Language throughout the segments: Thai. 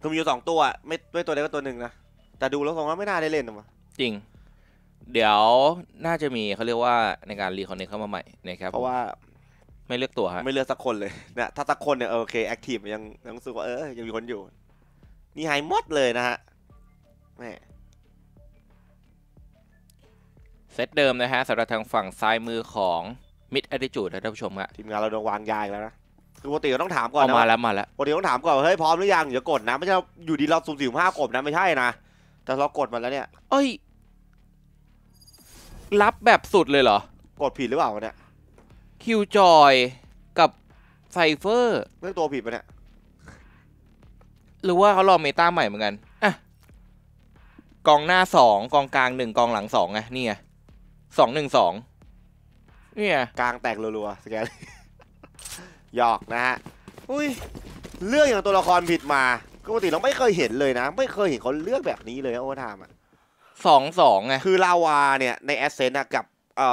คือมีอยู่2ตัวไม่ตัวใดก็ตัวหนึ่งนะแต่ดูแล้วผมว่าไม่น่าได้เล่นนะจริงเดี๋ยวน่าจะมีเขาเรียกว่าในการรีคอนเนคเข้ามาใหม่นะครับเพราะว่าไม่เลือกตัวฮะไม่เลือกสักคนเลยเนี่ยถ้าสักคนเนี่ยโอเคแอคทีฟยังรู้สึกว่ายังมีคนอยู่นี่หายหมดเลยนะฮะแม่เซตเดิมนะฮะสำหรับทางฝั่งซ้ายมือของมิดแอตติจูดนะท่านผู้ชมครับทีมงานเราโดนวางยาอีกแล้วนะคือปกติเราต้องถามก่อนนะมาแล้วปกติต้องถามก่อนเฮ้ยพร้อมหรือยังอย่ากดนะไม่ใช่อยู่ดีเราสุ่ม45กดนะไม่ใช่นะแต่เรากดมาแล้วเนี่ยเอ้ยรับแบบสุดเลยเหรอกดผิดหรือเปล่าเนี่ยคิวจอยกับไซเฟอร์เลือกตัวผิดปะเนี่ยหรือว่าเขาลองเมตาใหม่เหมือนกันอ่ะกองหน้า2กองกลาง1กองหลัง2ไงนี่ไง2-1-2นี่ไงกลางแตกรัวๆสแกนหยอกนะฮะอุ้ยเลือกอย่างตัวละครผิดมาปกติเราไม่เคยเห็นเลยนะไม่เคยเห็นเขาเลือกแบบนี้เลยโอเวอร์ไทม์อ่ะ 2-2ไงคือลาวาเนี่ยในแอสเซนต์กับ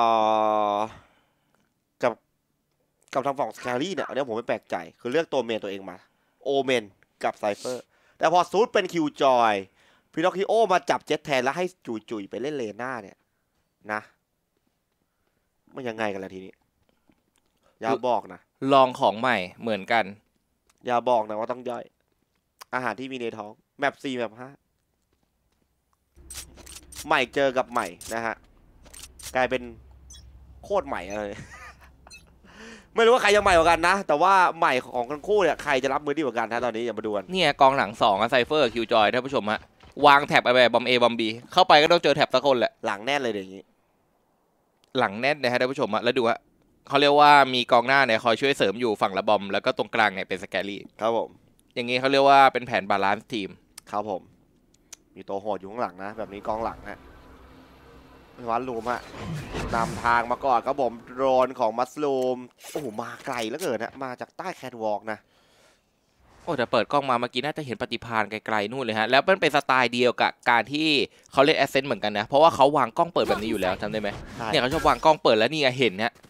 กับทางฝั่งสแครี่เนี่ยอันนี้ผมไม่แปลกใจคือเลือกตัวเมนตัวเองมาโอเมนกับไซเฟอร์แต่พอซูดเป็นคิวจอยพินอคคิโอมาจับเจ็ตแทนแล้วให้จุยไปเล่นเลน่าเนี่ยนะมันยังไงกันล่ะทีนี้อย่าบอกนะลองของใหม่เหมือนกันอย่าบอกนะว่าต้องย่อยอาหารที่มีในท้องแมป4แมป5ใหม่เจอกับใหม่นะฮะกลายเป็นโคตรใหม่เลยไม่รู้ว่าใครจะใหม่กว่ากันนะแต่ว่าใหม่ของทั้งคู่เนี่ยใครจะรับมือดีกว่ากันนะตอนนี้อย่ามาดูกันเนี่ยกองหลัง2ไซเฟอร์คิวจอยท่านผู้ชมฮะวางแท็บไปบอม A บอม B เข้าไปก็ต้องเจอแท็บสักคนแหละหลังแน่นเลยอย่างนี้หลังแน่นนะฮะท่านผู้ชมฮะแล้วดูฮะเขาเรียกว่ามีกองหน้าเนี่ยคอยช่วยเสริมอยู่ฝั่งละบอมแล้วก็ตรงกลางเนี่ยเป็นสแกรี่ครับผมอย่างนี้เขาเรียกว่าเป็นแผนบาลานซ์ทีมครับผมมีตัวโหดอยู่ข้างหลังนะแบบนี้กองหลังฮะวัดลูมฮะนำทางมาก่อนครับผมโดรนของมัสลูมโอ้โหมาไกลแล้วเกินนะมาจากใต้แคทวอล์กนะโอ้แต่เปิดกล้องมาเมื่อกี้น่าจะเห็นปฏิภาณไกลๆนู่นเลยฮะแล้วมันเป็นสไตล์เดียวกับการที่เขาเล่นแอสเซนต์เหมือนกันนะเพราะว่าเขาวางกล้องเปิดแบบนี้อยู่แล้วจำได้ไหมเนี่ยเขาชอบวางกล้องเปิดแล้วนี่เห็นเนี่ย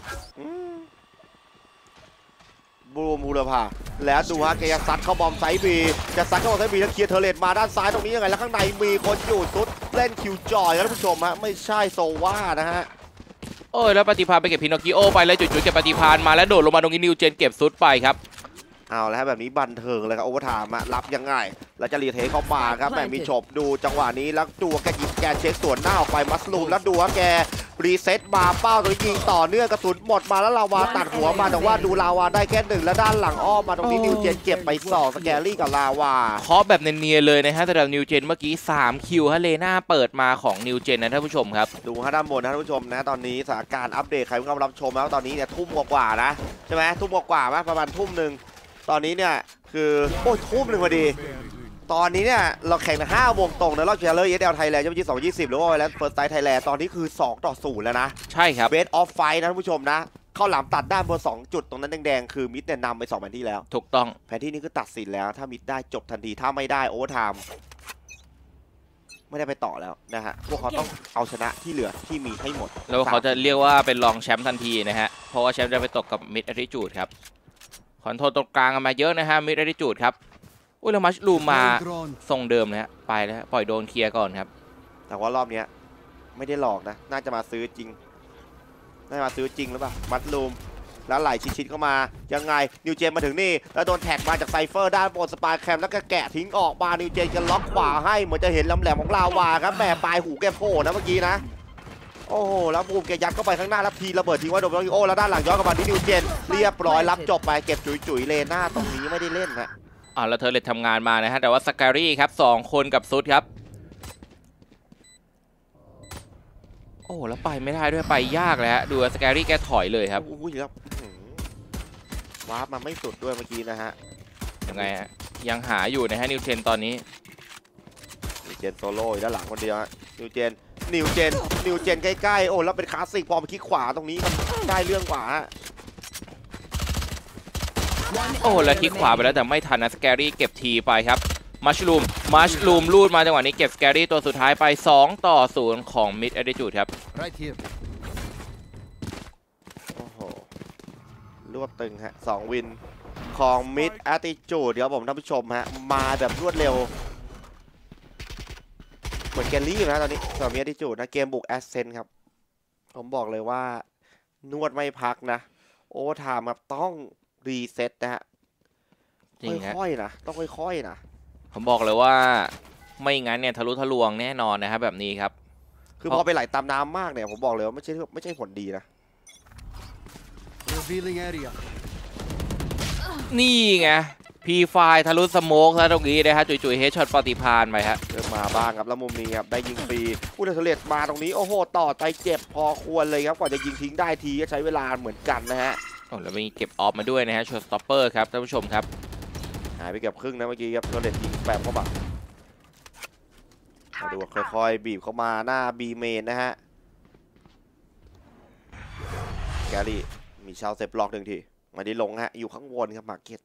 บูรพาแล้วดูฮะแกจะซัดเข้าบอมไซบีจะซัดเข้าบอมไซบีแล้วเคลียร์เทเลตมาด้านซ้ายตรงนี้ยังไงแล้วข้างในมีคนอยู่สุดเล่นคิวจอยครับท่านผู้ชมฮะไม่ใช่โซว่านะฮะโอ้ยแล้วปฏิภาณไปเก็บพินอคคิโอไปแล้วจุดๆเก็บปฏิภาณมาแล้วโดดลงมาตรงนี้นิวเจนเก็บซุดไปครับเอาแล้วแบบนี้บันเทิงเลยครับโอเวอร์ไทม์รับยังไงแล้วจะรีเทคเข้ามาครับแม่มีฉบดูจังหวะนี้แล้วดูแกยิงแกเช็คส่วนหน้าออกไปมัสลูมแล้วดูว่าแกรีเซ็ตมาเป้าตัวยิงต่อเนื่องกระสุนหมดมาแล้วลาวาตัดหัวมาแต่ว่าดูลาวาได้แค่1แล้วด้านหลังอ้อมมาตรงนี้นิวเจนเก็บไป2สแกรี่กับลาวาเคาะแบบเนียนๆเลยนะฮะสำหรับนิวเจนเมื่อกี้3คิวฮะเลน่าเปิดมาของนิวเจนนะท่านผู้ชมครับดูฮะด้านบนนะท่านผู้ชมนะตอนนี้สถานการณ์อัปเดตใครเพิ่งเข้ามารับชมแล้วตอนนี้เนี่ยทุ่มกว่านะใช่ไหมทุ่มกว่าไหมประมาณทุ่มหนึ่งตอนนี้เนี่ยคือโอ้ยทุ่มหนึ่งพอดีตอนนี้เนี่ยเราแข่ง5 วงตรงในรอบเชลเลอร์ESL ไทยแลนด์ที่2020หรือว่าไวรัสเฟิร์สไทยแลนด์ตอนนี้คือ2-0แล้วนะใช่ครับเบสออฟไฟนะท่านผู้ชมนะเข้าหลามตัดด้านบน2จุดตรงนั้นแดงๆคือมิดเนี่ยนำไป2แผนที่แล้วถูกต้องแผนที่นี้คือตัดสินแล้วถ้ามิดได้จบทันทีถ้าไม่ได้โอเวอร์ไทม์ไม่ได้ไปต่อแล้วนะฮะพวกเขาต้องเอาชนะที่เหลือที่มีให้หมดแล้วเขาจะเรียกว่าเป็นรองแชมป์ทันทีนะฮะเพราะว่าแชมป์จะไปตกกับมิดแอตติจูดครับคอนโทรลตรงกลางมาเยอะนะฮะมิดแอตติจูดครับอุ้ยแล้วมัชลูมมาทรงเดิมนะฮะไปแล้วปล่อยโดนเคลียร์ก่อนครับแต่ว่ารอบนี้ไม่ได้หลอกนะน่าจะมาซื้อจริงน่าจะมาซื้อจริงหรือเปล่ามัชลูมแล้วไหลชิดๆเข้ามายังไงนิวเจนมาถึงนี่แล้วโดนแท็กมาจากไซเฟอร์ด้านบนสปาแคมแล้วก็แกะทิ้งออกมานิวเจนกันล็อกขวาให้เหมือนจะเห็นลำแหลมของลาวาครับแหมปลายหูแกโผล่นะเมื่อกี้นะโอ้โหแล้วบูมแกยัดเข้าไปข้างหน้าแล้วทีระเบิดทิ้งไว้โดนโอ้แล้วด้านหลังย้อนกลับมาที่นิวเจนเรียบร้อยรับจบไปเก็บจุ๋ยๆเลน่าตรงนี้ไม่ได้เล่นนะแล้วเธอเลยทำงานมานะฮะแต่ว่าสการี่ครับ2คนกับซุดครับโอ้แล้วไปไม่ได้ด้วยไปยากเลยฮะดูสการี่แกถอยเลยครับอุ้ยครับวาร์ปมาไม่สุดด้วยเมื่อกี้นะฮะยังไงฮะยังหาอยู่นะฮะนิวเจนตอนนี้นิวเจนโซโล่ด้านหลังคนเดียวนิวเจนใกล้ๆโอ้แล้วเป็นคลาสสิกพอมาคลิกขวาตรงนี้มันได้เรื่องกว่าโอ้แล้วคลิกขวาไปแล้วแต่ไม่ทันนะสแกรี่เก็บทีไปครับมัชลูมลูดมาจังหวะนี้เก็บสแกรี่ตัวสุดท้ายไป2-0ของมิดแอตติจูดครับโอ้โหรวบตึงฮะ2 วินของมิดแอตติจูดครับผมท่านผู้ชมฮะมาแบบรวดเร็วเหมือนแกลลี่นะตอนนี้สำหรับมิดแอตติจูดนะเกมบุกแอสเซนครับผมบอกเลยว่านวดไม่พักนะโอเวอร์ไทม์ครับต้องรีเซ็ตนะฮะจริงฮะค่อยๆนะต้องค่อยๆนะผมบอกเลยว่าไม่งั้นเนี่ยทะลุทะลวงแน่นอนนะครับแบบนี้ครับคือพอไปไหลตามน้ำมากเนี่ยผมบอกเลยว่าไม่ใช่ผลดีนะ Revealing area. นี่ไงพีไฟทะลุสโมกแล้วตรงนี้นะฮะจุยๆเฮดช็อตปฏิพานไปฮะเริ่มมาบ้างครับแล้วมุมนี้ครับได้ยิงฟรีอุลตราเลตมาตรงนี้โอ้โหต่อใจเจ็บพอควรเลยครับกว่าจะยิงทิ้งได้ทีก็ใช้เวลาเหมือนกันนะฮะโอ้แล้วมีเก็บออฟมาด้วยนะฮะช็อตสต็อปเปอร์ครับท่านผู้ชมครับหายไปเกือบครึ่งนะเมื่อกี้ครับอุลตราเลตยิงแปมเข้ามาดูค่อยๆบีบเข้ามาหน้าบีเมนนะฮะแกรี่มีชาวเซฟล็อกหนึ่งทีมาได้ลงฮะอยู่ข้างบนครับมาร์เก็ต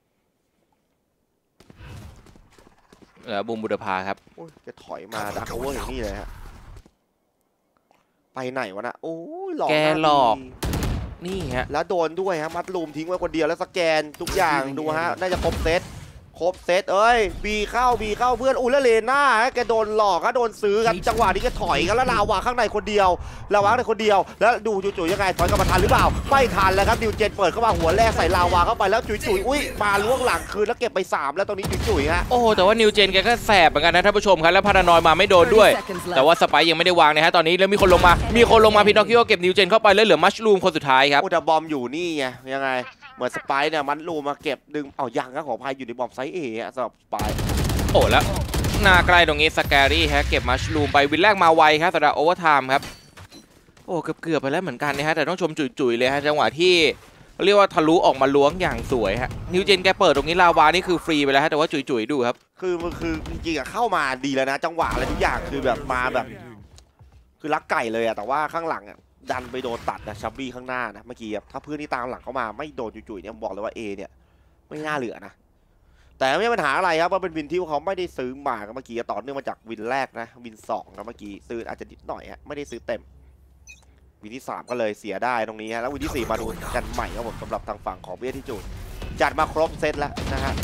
แล้วบูมบุรพาครับโอ้ยจะถอยมาดักโอเวอร์อย่างนี้เลยฮะไปไหนวะนะโอ้ยหลอกแกน้าหลอกดีนี่ฮะแล้วโดนด้วยฮะมัดลูมทิ้งไว้คนเดียวแล้วสแกนทุกอย่างดูฮะน่าจะครบเซตเอ้ยบีเข้าเพื่อนแล้วเลน่าฮะแกโดนหลอกฮะโดนซื้อครับจังหวะนี้ก็ถอยกันแล้วลาวาข้างในคนเดียวแล้วดูจุ๋ยยังไงถอยกลับมาทันหรือเปล่าไม่ทันแล้วครับดิวเจนเปิดเข้ามาหัวแรกใส่ลาวาเข้าไปแล้วจุ๋ยอุ้ยมาล้วงหลังคืนแล้วเก็บไป3แล้วตรงนี้จุ๋ยฮะโอ้โหแต่ว่านิวเจนแกก็แสบเหมือนกันนะท่านผู้ชมครับแล้วพารานอยมาไม่โดนด้วย แต่ว่าสไปยังไม่ได้วางนะฮะตอนนี้แล้วมีคนลงมาพินอคคิโอเก็บนิวเจนเข้าไปแล้วเหลือมัชลูมคนสุดท้ายครับโอ้แต่บอมอยู่นี่ไงยังไงเหมือนสไปเนี่ยมันลูมาเก็บดึงเอายังครับของพายอยู่ในบอมไซส์เอฮะสำหรับสไปโอ้แล้วหน้าใกล้ตรงนี้สแกรี่ฮะเก็บมัชลูมไปวินแรกมาไวครับสำหรับโอเวอร์ไทม์ครับโอ้เกือบไปแล้วเหมือนกันนะฮะแต่ต้องชมจุ๋ยเลยฮะจังหวะที่เรียกว่าทะลุออกมาล้วงอย่างสวยฮะนิวเจนแกเปิดตรงนี้ลาวานี่คือฟรีไปแล้วฮะแต่ว่าจุ๋ยดูครับคือจริงๆอะเข้ามาดีแล้วนะจังหวะอะไรทุกอย่างคือแบบมาแบบคือรักไก่เลยอะแต่ว่าข้างหลังอะดันไปโดนตัดนะชับบี้ข้างหน้านะเมื่อกี้ถ้าเพื่อนที่ตามหลังเข้ามาไม่โดนจุ๋ยเนี่ยบอกเลยว่าเอเนี่ยไม่น่าเหลือนะแต่ไม่มีปัญหาอะไรครับว่าเป็นวินที่เขาไม่ได้ซื้อมาเมื่อกี้ต่อเนื่องมาจากวินแรกนะวิน2นะเมื่อกี้ซื้ออาจจะนิดหน่อยฮะไม่ได้ซื้อเต็มวินที่3ก็เลยเสียได้ตรงนี้ฮะแล้ววินที่4มาดูกันใหม่ครับผมสำหรับทางฝั่งของเบียที่จูดจัดมาครบเซตแล้วนะฮะ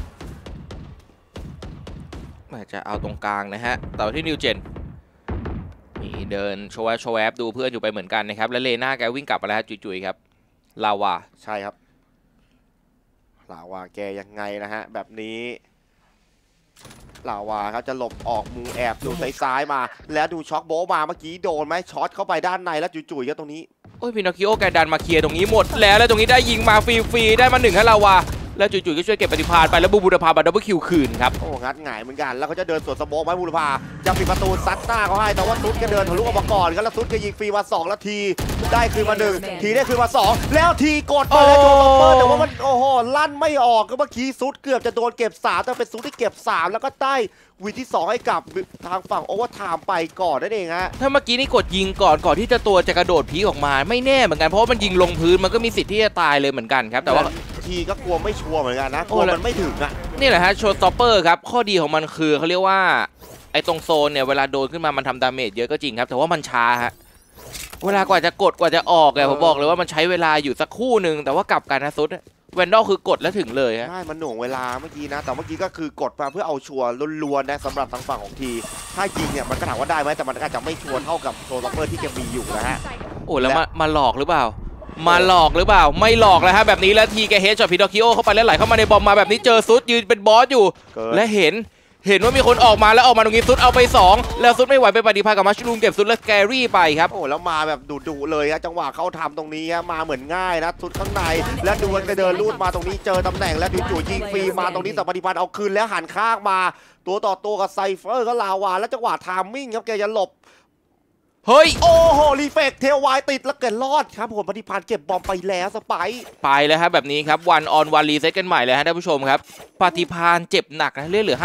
จะเอาตรงกลางนะฮะแต่ว่าที่นิวเจนมีเดินโชว์แวบดูเพื่อนอยู่ไปเหมือนกันนะครับแล้วเลน่าแกวิ่งกลับมาแล้วจุยครับลาวาใช่ครับลาวาแกยังไงนะฮะแบบนี้ลาวาครับจะหลบออกมุมแอบดูซ้ายๆมาแล้วดูช็อคโบมาเมื่อกี้โดนไหมช็อตเข้าไปด้านในแล้วจุ๋ยๆก็ตรงนี้โอ้ยพินอคคิโอแกดันมาเคลียร์ตรงนี้หมดแล้วตรงนี้ได้ยิงมาฟรีๆได้มา1ฮะลาวาแล้วจุ๋ยก็ช่วยเก็บปฏิภาณไปแล้วบูรพาบัตดับเบิลคิวคืนครับโอ้งัดหงายเหมือนกันแล้วเขาจะเดินสวนสโมกไว้บุรพาจะปิดประตูซัดหน้าเขาให้แต่ว่าซุดก็เดินทะลุออกมาก่อนครับแล้วซุดก็ยิงฟรีมา2แล้วทีได้คืนมา1ทีได้คืนมา2แล้วทีกดไปแล้วโจมเปิดแต่ว่ามันโอ้โหลั่นไม่ออกก็เมื่อกี้ซุดเกือบจะโดนเก็บ3แต่เป็นซุดที่เก็บ3แล้วก็ได้วินที่2ให้กับทางฝั่งโอเวอร์ไทม์ไปก่อนนั่นเองฮะถ้าเมื่อกี้นี่กดยิงก่อนที่จะตัวจะกระโดดพีออกมาไม่แน่เหมือนกันเพราะว่ามันยิงลงพื้นมันก็มีสิทธิ์ที่จะตายเลยเหมือนกันครับแต่ว่าทีก็กลัวไม่ชัวร์เหมือนกันนะกลัวมันไม่ถึงอะนี่แหละฮะโชว์สต็อปเปอร์ครับข้อดีของมันคือเขาเรียกว่าไอ้ตรงโซนเนี่ยเวลาโดนขึ้นมามันทำดาเมจเยอะก็จริงครับแต่ว่ามันช้าฮะเวลากว่าจะกดกว่าจะออกเนี่ยผมบอกเลยว่ามันใช้เวลาอยู่สักครู่หนึ่งแต่ว่ากลับกันนะซุดแวนดอลคือกดแล้วถึงเลยฮะใช่มันหน่วงเวลาเมื่อกี้นะแต่เมื่อกี้ก็คือกดมาเพื่อเอาชัวร์ล้วนๆนะสำหรับทางฝั่งของทีถ้ายิงเนี่ยมันก็ถามว่าได้ไหมแต่มันอาจจะไม่ชัวร์เท่ากับโซล็อกเปอร์ที่แกมีอยู่นะฮะโอ้แล้วมาหลอกหรือเปล่าไม่หลอกแล้วฮะแบบนี้แล้วทีแกเฮดช็อตพินอคคิโอเข้าไปแล้วไหลเข้ามาในบอมมาแบบนี้เจอซุดยืนเป็นบอสอยู่และเห็นว่ามีคนออกมาแล้วออกมาตรงนี้ซุดเอาไป2แล้วซุดไม่ไหวไปปฏิภาณกับมัชลูมเก็บซุดและแกรี่ไปครับโอ้แล้วมาแบบดุๆเลยฮะจังหวะเขาทำตรงนี้ฮะมาเหมือนง่ายนะสุดข้างในแล้วดูกันเดินลูดมาตรงนี้เจอตำแหน่งแล้วจู่ๆยิงฟรีมาตรงนี้แต่ปฏิพันธ์เอาคืนแล้วหันข้างมาตัวต่อตัวกับไซเฟอร์ก็ลาวาแล้วจังหวะทามมิ่งครับแกจะหลบเฮ้ยโอ้โหรีเฟกเทลไวติดแล้วเกิดรอดครับผมปฏิพันธ์เก็บบอมไปแล้วสไปร์ไปแล้วครับแบบนี้ครับวันออนวันรีเซ็ตกันใหม่เลยฮะท่านผู้ชมครับปฏิพานเจ็บหนักนะเลือดเหลือ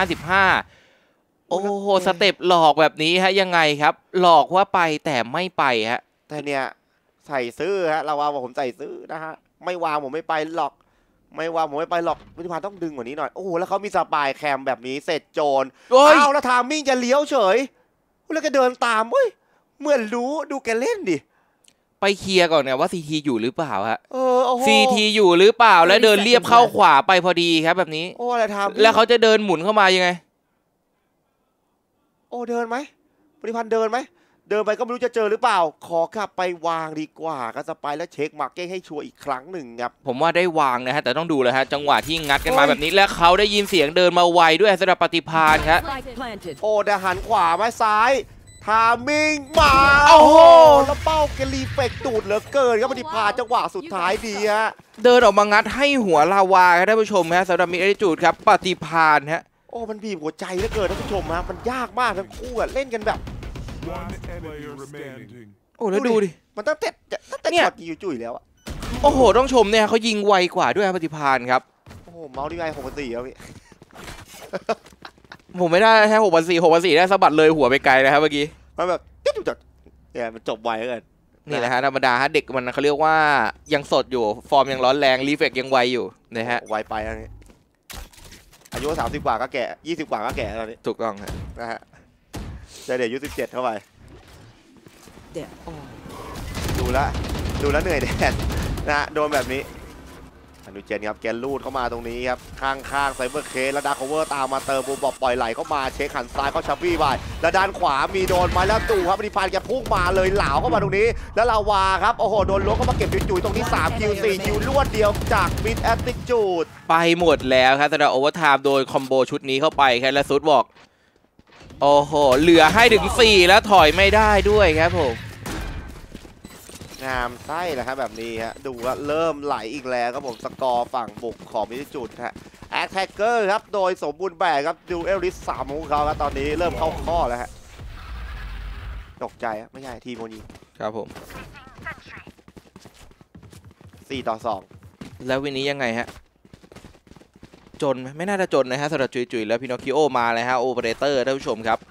55โอ้โหสเต็ปหลอกแบบนี้ฮะยังไงครับหลอกว่าไปแต่ไม่ไปฮะแต่เนี่ยใส่ซื้อฮะเราว่าผมใส่ซื้อนะฮะไม่วางผมไม่ไปหรอกไม่วางผมไม่ไปหรอกปฏิพันธ์ต้องดึงกว่านี้หน่อยโอ้โหแล้วเขามีสปายแคมแบบนี้เสร็จโจรเฮ้ยเอาแล้วทามมิ่งจะเลี้ยวเฉยแล้วก็เดินตามเว้ยเหมือนรู้ดูแกเล่นดิไปเคลียร์ก่อนเนี่ยว่าซีทีอยู่หรือเปล่าฮะโอ้โหซีทีอยู่หรือเปล่าแล้วเดินเรียบเข้าขวาไปพอดีครับแบบนี้โอ้อะไรทำแล้วเขาจะเดินหมุนเข้ามายังไงโอ้เดินไหมปฏิพันธ์เดินไหมเดินไปก็ไม่รู้จะเจอหรือเปล่าขอกลับไปวางดีกว่าก็สไปแล้วเช็คมาร์เก็ตให้ชัวร์อีกครั้งหนึ่งครับผมว่าได้วางนะฮะแต่ต้องดูเลยฮะจังหวะที่งัดกันมาโอ้ยแบบนี้แล้วเขาได้ยินเสียงเดินมาไวด้วยสำหรับปฏิพานครับ Spike planted. โอ้แต่หันขวามาซ้ายทามิงมาโอ้โหแล้วเป้าเกลีเฟกตูดเหลือเกินครับปฏิพานจังหวะสุดท้ายดีฮะเดินออกมางัดให้หัวลาวาครับท่านผู้ชมฮะสำหรับมิดจูดครับปฏิพานฮะโอ้มันบีบหัวใจเหลือเกินท่านผู้ชมฮะมันยากมากทั้งคู่อะเล่นกันแบบ One player standing. โอ้แล้วดูดิมันตั้งแต่เนี่ยช็อตยิงจุ้ยแล้วอะโอ้โหต้องชมเนี่ยเขายิงไวกว่าด้วยครับปฏิพานครับโอ้โหเมาส์ดีไง6-4ครับพี่ผมไม่ได้แค่6,400ได้สะบัดเลยหัวไปไกลนะครับเมื่อกี้มันแบบจิ๊บจุดเนี่ยมันจบไวเหลือเกินนี่แหละฮะธรรมดาฮะเด็กมันเขาเรียกว่ายังสดอยู่ฟอร์มยังร้อนแรงรีเฟกยังไวอยู่นะฮะไวไปอันนี้อายุ30กว่าก็แก่20กว่าก็แก่ตอนนี้ถูกต้องฮะนะฮะใจเด็กอายุ17เข้าไป There. ดูแลวเหนื่อยแดดนะฮะโดนแบบนี้อนุเจนครับแกนลูดเข้ามาตรงนี้ครับข้างไซเบอร์เคสแล้วดาร์คเวอร์ตามมาเติมบูบอบปล่อยไหลเข้ามาเช็คหันซ้ายเข้าชับบี้ไปแล้วด้านขวามีโดนมาแล้วตู่ครับปฏิพันธ์แกพุ่งมาเลยเหลาเข้ามาตรงนี้ แล้วลาวาครับโอ้โหโดนล้วงเข้ามาเก็บจุยๆตรงนี้3คิว4คิวรวดเดียวจากมิดแอตติจูดไปหมดแล้วครับสำหรับโอเวอร์ไทม์โดยคอมโบชุดนี้เข้าไปครับและซุดบอกโอ้โหเหลือให้ถึง4แล้วถอยไม่ได้ด้วยครับผมงามไส้นะครับแบบนี้ฮะดูว่าเริ่มไหลอีกแล้วครับผมสกอร์ฝั่งบุกของมิดจุดฮะแอคแท็กเกอร์ครับโดยสมบูรณ์แบบครับดูเอลลิส3ของเขาครับตอนนี้เริ่มเข้าข้อแล้วฮะตกใจฮะไม่ใช่ทีมโมนีครับผม 4-2 แล้ววันนี้ยังไงฮะจนไหมไม่น่าจะจนนะฮะสำหรับจุยๆแล้วพินอคคิโอมาเลยฮะโอเปอเรเตอร์ท่านผู้ชมครับ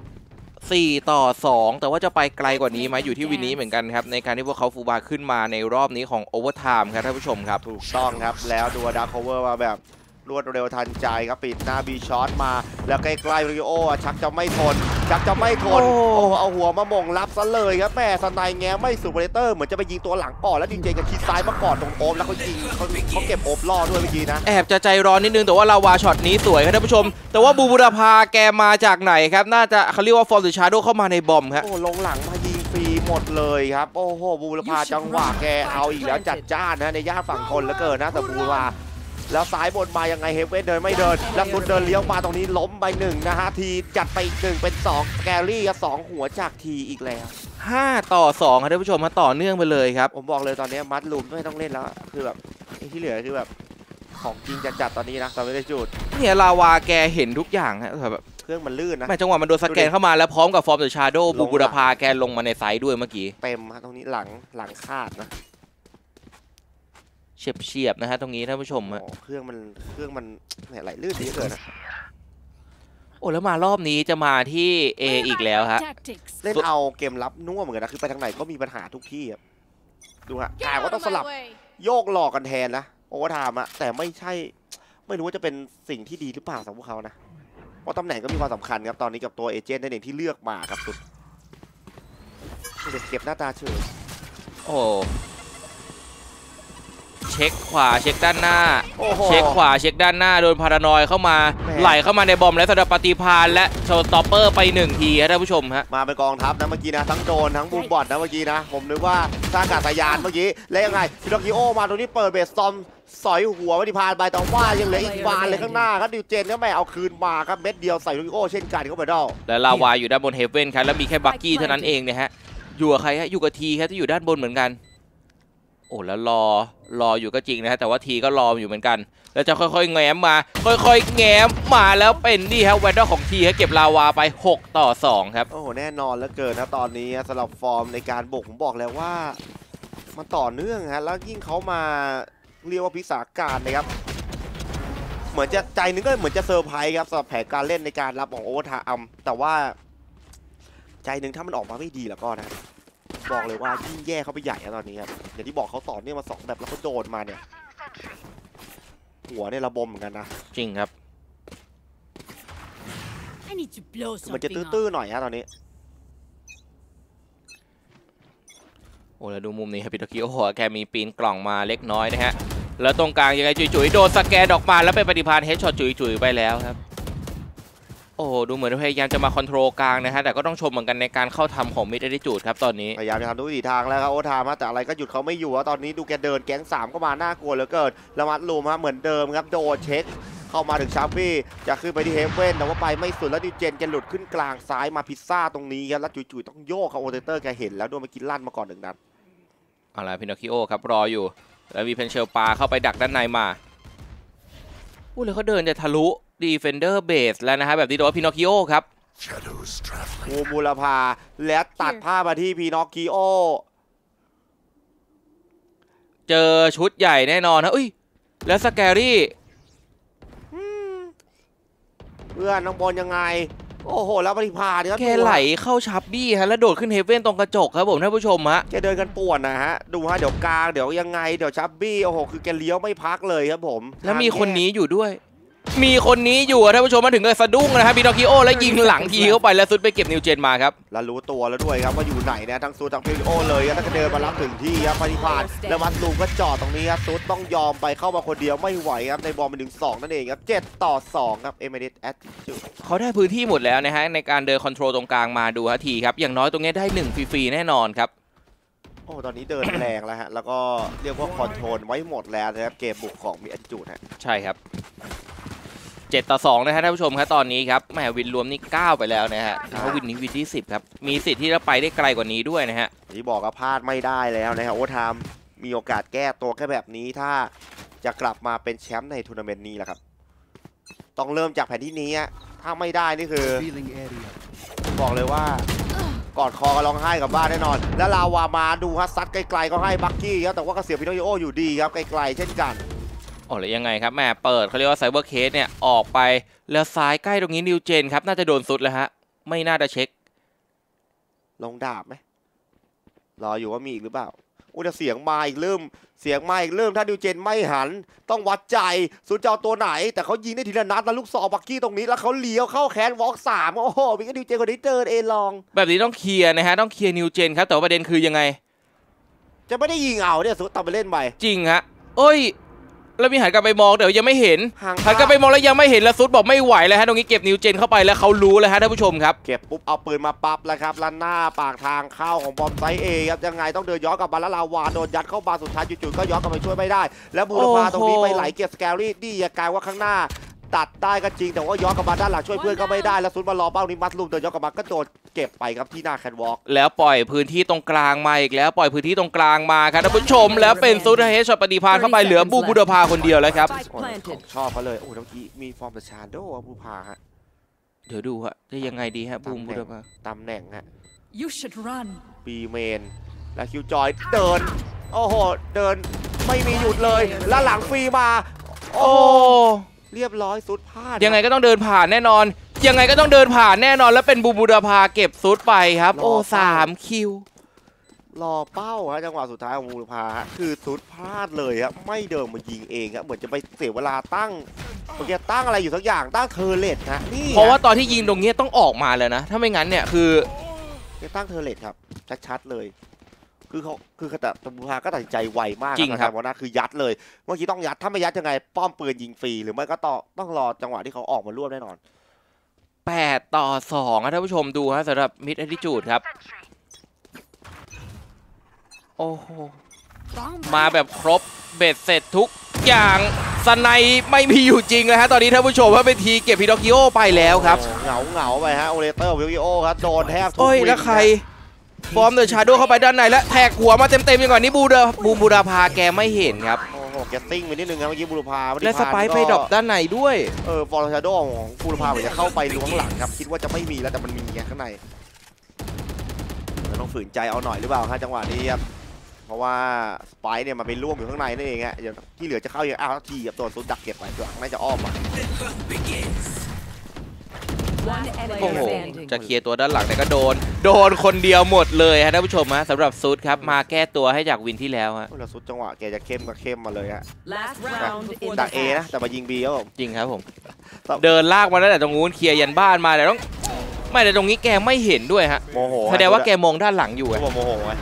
4-2แต่ว่าจะไปไกลกว่านี้ไหมอยู่ที่วินนี้เหมือนกันครับในการที่พวกเขาฟูบาขึ้นมาในรอบนี้ของโอเวอร์ไทม์ครับท่านผู้ชมครับถูกต้องครับแล้วดูดักโคเวอร์มาแบบรวดเร็วทันใจครับปิดหน้าบีช็อตมาแล้วใกล้ๆริโอชักจะไม่ทนโอ้เอาหัวมาหม่งรับซะเลยครับแม่สไนแง้ไม่สูบเรเตอร์เหมือนจะไปยิงตัวหลังก่อนแล้วดีเจกับคิดซ้ายมาก่อนตรงโอมแล้วเขายิงเขาเก็บโอมล่อด้วยเมื่อกี้นะแอบจะใจร้อนนิดนึงแต่ว่าลาวาช็อตนี้สวยครับท่านผู้ชม แต่ว่าบูบูราพาแกมาจากไหนครับน่าจะเขาเรียกว่าฟอร์มหรือชาโดเข้ามาในบอมครับโอ้ลงหลังมายิงฟรีหมดเลยครับโอ้โหบูรพาจังหวะแกเอาอีกแล้วจัดจ้านนะในย่านฝั่งทนเหลือเกินนะแต่บูรพาแล้วซ้ายบนมายังไงเฮฟเว่นเดินไม่เดินแล้วสุดเดินเลี้ยวมาตรงนี้ล้มไป1นะฮะทีจัดไปอีก1เป็น2แกรี่กับ2หัวจากทีอีกแล้ว 5-2ครับท่านผู้ชมมาต่อเนื่องไปเลยครับผมบอกเลยตอนนี้มัดลูมไม่ต้องเล่นแล้วคือแบบไอ้ที่เหลือคือแบบของจริงจัดๆตอนนี้นะสำหรับจุดเนี่ยลาวาแกเห็นทุกอย่างฮะแบบเครื่องมันลื่นนะแม่จังหวะมันโดนสแกนเข้ามาแล้วพร้อมกับฟอร์มหรือชาโดลบูงบูราพาแกลงมาในไซด์ด้วยเมื่อกี้เต็มฮะตรงนี้หลังคาดนะเฉียบๆนะฮะตรงนี้ท่านผู้ชมฮะโอ้เครื่องมันเนี่ยไหลลื่นดีเหลือเกินนะโอ้แล้วมารอบนี้จะมาที่ A อีกแล้วฮะ Tactics. เล่นเอาเกมรับนัวเหมือนกันนะคือไปทางไหนก็มีปัญหาทุกที่ครับดูฮะกลายว่าต้องสลับโยกหลอกกันแทนนะโอเวอร์ไทม์อะแต่ไม่รู้ว่าจะเป็นสิ่งที่ดีหรือเปล่าสำหรับพวกเขานะเพราะตำแหน่งก็มีความสำคัญครับตอนนี้กับตัวเอเจนต์นั่นเองที่เลือกมาครับสุดเก็บหน้าตาเฉยโอ้เช็คขวาเช็คด้านหน้าโอ้โหเช็คขวาเช็คด้านหน้าโดนพารานอยเข้ามาแม่ไหลเข้ามาในบอมและสะดปฏิพานและโชว์สต็อปเปอร์ไป1ทีครับท่านผู้ชมฮะมาเป็นกองทัพนะเมื่อกี้นะทั้งโดนทั้งบูมบอดนะเมื่อกี้นะผมนึกว่าสร้างอากาศยานเมื่อกี้แล้วยังไงพิโนคิโอมาตรงนี้เปิดเบสซอมสอยหัวปฏิพานไปแต่ว่ายังเหลืออีกบานเลยข้างหน้าครับดิวเจนก็ไม่เอาคืนมาครับเม็ดเดียวใส่พิโนคิโอเช่นกันเข้าไปดอลและลาวาอยู่ด้านบนเฮเว่นครับแล้วมีแค่บักกี้เท่านั้นเองเนี่ยฮะอยู่กับใครฮะอยู่กับทีครับที่อยู่ด้านบนเหมือนกันโอ้แล้วรออยู่ก็จริงนะฮะแต่ว่าทีก็รออยู่เหมือนกันแล้วจะค่อยๆแง้มมาค่อยๆแง้มมาแล้วเป็นนี่ฮะแวนดอลของทีฮะเก็บลาวาไป6-2ครับโอ้โหแน่นอนเหลือเกินนะตอนนี้สำหรับฟอร์มในการบุกผมบอกแล้วว่ามันต่อเนื่องฮะแล้วยิ่งเขามาเรียกว่าพิสาการนะครับเหมือนจะใจนึงก็เหมือนจะเซอร์ไพรส์ครับสำหรับแผนการเล่นในการรับของโอเวอร์ไทม์แต่ว่าใจนึงถ้ามันออกมาไม่ดีแล้วก็นะบอกเลยว่ายิ่งแย่เขาไปใหญ่นะตอนนี้ครับอย่างที่บอกเขาต่อเนี่ยมา2แบบแล้วเขาโดนมาเนี่ยหัวเนี่ยระบมเหมือนกันนะจริงครับ I need to blow มันจะ something ตื้อ up. ๆหน่อยฮะตอนนี้โอ้แล้วดูมุมนี้ครับพิโตคิโอแกมีปีนกล่องมาเล็กน้อยนะฮะแล้วตรงกลางยังไงจุ๋ยๆโดนสแกนออกมาแล้วเป็นปฏิภาณเฮดช็อตจุ๋ยๆไปแล้วครับโอ้ดูเหมือนพยายามจะมาคอนโทรลกลางนะฮะแต่ก็ต้องชมเหมือนกันในการเข้าทำของมิดแอทิจูดครับตอนนี้พยายามจะทำทุกวิถีทางแล้วครับโอทามฮะแต่อะไรก็หยุดเขาไม่อยู่ตอนนี้ดูแกเดินแก๊ง3ก็มาน่ากลัวเหลือเกินแล้วมัดลูมฮะเหมือนเดิมครับโดนเช็คเข้ามาถึงชาร์ฟี่จะขึ้นไปที่เฮฟเว่นแต่ว่าไปไม่สุดแล้วดิเจนแกหลุดขึ้นกลางซ้ายมาพิซซ่าตรงนี้ครับแล้วจุ๋ยๆต้องโยกครับโอเตอร์แกเห็นแล้วโดนมากินลั่นมาก่อน1 นัดอะไรพิโนคิโอครับรออยู่แล้วมีเพนเชลปาเข้าไปดักด้านในมาอู้เลยเขาเดินจะทะลุดีเฟนเดอร์เบสแล้วนะฮะแบบนี้โดนพิโนคิโอครับงูมูลพาและตัดผ้ามาที่พีนอคคิโอเจอชุดใหญ่แน่นอนนะอุ้ยแล้วสแกรี่เพื่อนน้องบอลยังไงโอ้โหแล้วปฏิภาณแกไหลเข้าชับบี้ฮะแล้วโดดขึ้นเฮเว่นตรงกระจกครับผมท่านผู้ชมฮะแกเดินกันป่วนนะฮะดูฮะเดี๋ยวกลางเดี๋ยวยังไงเดี๋ยวชับบี้โอ้โหคือแกเลี้ยวไม่พักเลยครับผมแล้วมีคนนี้อยู่ด้วยมีคนนี้อยู่ท่านผู้ชมมาถึงก็สะดุ้งนะครับพิโนคิโอแล้วยิงหลังทีเข้าไปแล้วซุดไปเก็บนิวเจนมาครับแล้วรู้ตัวแล้วด้วยครับว่าอยู่ไหนนะทั้งซุดทั้งพิโอเลยแล้วก็เดินมารับถึงที่ครับปฏิภาณแล้วมัดลูมก็จอดตรงนี้ครับซุดต้องยอมไปเข้ามาคนเดียวไม่ไหวครับในบอลเป็น1-2นั่นเองครับ7-2ครับเอเมเดสแอตติจูดเขาได้พื้นที่หมดแล้วนะฮะในการเดินคอนโทรลตรงกลางมาดูฮะทีครับอย่างน้อยตรงนี้ได้1ฟรีๆแน่นอนครับโอ้ตอนนี้เดินแรงแล้วฮะแล้วก็เรียกว่าคอนโทรลไว้หมดแล้วนะครับเกมบุกของมีแอตติจูดฮะใช่ครับ7-2นะฮะท่านผู้ชมครับตอนนี้ครับแหมวินรวมนี่9ไปแล้วนะฮะเขาวินนี้วินที่10ครับมีสิทธิ์ที่จะไปได้ไกลกว่านี้ด้วยนะฮะที่บอกว่าพลาดไม่ได้แล้วนะครับโอ้ทามมีโอกาสแก้ตัวแค่แบบนี้ถ้าจะกลับมาเป็นแชมป์ในทัวร์นาเมนต์นี้แหละครับต้องเริ่มจากแผนที่นี้ถ้าไม่ได้นี่คือบอกเลยว่ากอดคอกันร้องไห้กับบ้านแน่นอนแล้วลาวามาดูฮัสซัดไกลๆก็ให้บักกี้ครับแต่ว่าก็เสียพิโนคิโออยู่ดีครับไกลๆเช่นกันอ๋อหรือยังไงครับแม่เปิดเขาเรียกว่าไซเบอร์เคสเนี่ยออกไปแล้วซ้ายใกล้ตรงนี้นิวเจนครับน่าจะโดนสุดแล้วฮะไม่น่าจะเช็คลงดาบไหมรออยู่ว่ามีอีกหรือเปล่าอุ้ยแต่เสียงมาอีกเริ่มถ้านิวเจนไม่หันต้องวัดใจสุดเจ้าตัวไหนแต่เขายิงได้ทีละนัดแล้วลูกศรบักกี้ตรงนี้แล้วเขาเลี้ยวเข้าแคนวอล์ก3โอ้โหมีก็นิวเจนคนนี้เจอเอลองแบบนี้ต้องเคลียร์นะฮะต้องเคลียร์นิวเจนครับแต่ประเด็นคือยังไงจะไม่ได้ยิงเอาเนี่ยสุดตัดไปเล่นไปจริงฮะเอ้ยแล้วมีหันกลับไปมองเดี๋ยวยังไม่เห็นหันกลับไปมองแล้วยังไม่เห็นแล้วซุดบอกไม่ไหวแล้วฮะตรงนี้เก็บนิวเจนเข้าไปแล้วเขารู้แล้วฮะท่านผู้ชมครับเก็บปุ๊บเอาปืนมาปั๊บแล้วครับลันหน้าปากทางเข้าของบอมไซเอครับยังไงต้องเดินย้อนกลับมาแล้วลาวาโดนยัดเข้ามาสุดท้ายจุดๆก็ย้อนกลับไปช่วยไม่ได้แล้วบูรพาตรงนี้ไปไหลเก็บสแกรี่ดีอย่ากลายว่าข้างหน้าตัดได้ก็จริงแต่ว่าย้อนกลับมาด้านหลังช่วยเพื่อนก็ไม่ได้แล้วซุดมารอเป้านี้มัดลูมเดินย้อนกลับมาก็โดนเก็บไปครับที่หน้าแคนวอล์กแล้วปล่อยพื้นที่ตรงกลางมาอีกแล้วปล่อยพื้นที่ตรงกลางมาครับท่านผู้ชมแล้วเป็นซุดเฮชปฏิภาณเข้าไปเหลือบูรพาคนเดียวแล้วครับชอบเขาเลยโอ้เมื่อกี้มีฟอร์มเดอะชาโดว์บูรพาฮะเดี๋ยวดูฮะจะยังไงดีฮะบูรพาตำแหน่งฮะ You should run ปีเมนและคิวจอยเดินโอ้โหเดินไม่มีหยุดเลยแล้วหลังฟรีมาโอ้เรียบร้อยซุดพลาดยังไงก็ต้องเดินผ่านแน่นอนยังไงก็ต้องเดินผ่านแน่นอนแล้วเป็นบูรพาเก็บซุดไปครับโอ้3 คิวรอเป้าฮะจังหวะสุดท้ายของบูรพาคือซุดพลาดเลยครับไม่เดินมายิงเองครับเหมือนจะไปเสียเวลาตั้งเมื่อกี้ตั้งอะไรอยู่สักอย่างตั้งเทอร์เลตฮะนี่เพราะว่าตอนที่ยิงตรงนี้ต้องออกมาเลยนะถ้าไม่งั้นเนี่ยคือตั้งเทอร์เลตครับชัดๆเลยคือเขาคือแต่บูรพาก็ตัดใจไวมากจริงครับเพราะนั่นคือยัดเลยเมื่อกี้ต้องยัดถ้าไม่ยัดยังไงป้อมปืนยิงฟรีหรือไม่ก็ต้องรอจังหวะที่เขาออกมาร่วมแน่นอน 8-2ท่านผู้ชมดูฮะสำหรับมิดแอทิจูดครับโอ้โหมาแบบครบเบ็ดเสร็จทุกอย่างสไนไม่มีอยู่จริงเลยฮะตอนนี้ท่านผู้ชมว่าเป็นทีเก็บพิโนคิโอไปแล้วครับเหงาไปฮะโอเลเตอร์พิโนคิโอครับโดนแทบทุกวินแล้วใครฟอร์มเดอะชาโดว์เข้าไปด้านในแล้วแทกหัวมาเต็มๆอย่างก่อนนี้บูรพาแกไม่เห็นครับโอ้โหแกติ้งไปนิดนึงครับเมื่อกี้บูรพาและสไปค์ไปดรอปด้านในด้วยฟอร์มเดอะชาโดว์ของบูรพาเหมือนจะเข้าไปล้วงหลังครับคิดว่าจะไม่มีแล้วแต่มันมีข้างในต้องฝืนใจเอาหน่อยหรือเปล่าฮะจังหวะนี้ครับเพราะว่าสไปค์เนี่ยมันไปร่วมอยู่ข้างในนั่นเองฮะเดี๋ยวที่เหลือจะเข้าอย่างทีกับตัวซุดดักเก็บไว้หลังน่าจะอ้อมมาโอ้โหจะเคลียร์ตัวด้านหลังแต่ก็โดนคนเดียวหมดเลยฮะท่านผู้ชมฮะสำหรับซุดครับมาแก้ตัวให้จากวินที่แล้วฮะแล้วซุดจังหวะแกจะเข้มมาเลยฮะดักเอนะแต่มายิงบีครับผมจริงครับผมเดินลากมาแล้วแต่ตรงนู้นเคลียร์ยันบ้านมาแต่ต้องไม่แต่ตรงนี้แกไม่เห็นด้วยฮะโมโหแสดงว่าแกมองด้านหลังอยู่โมโห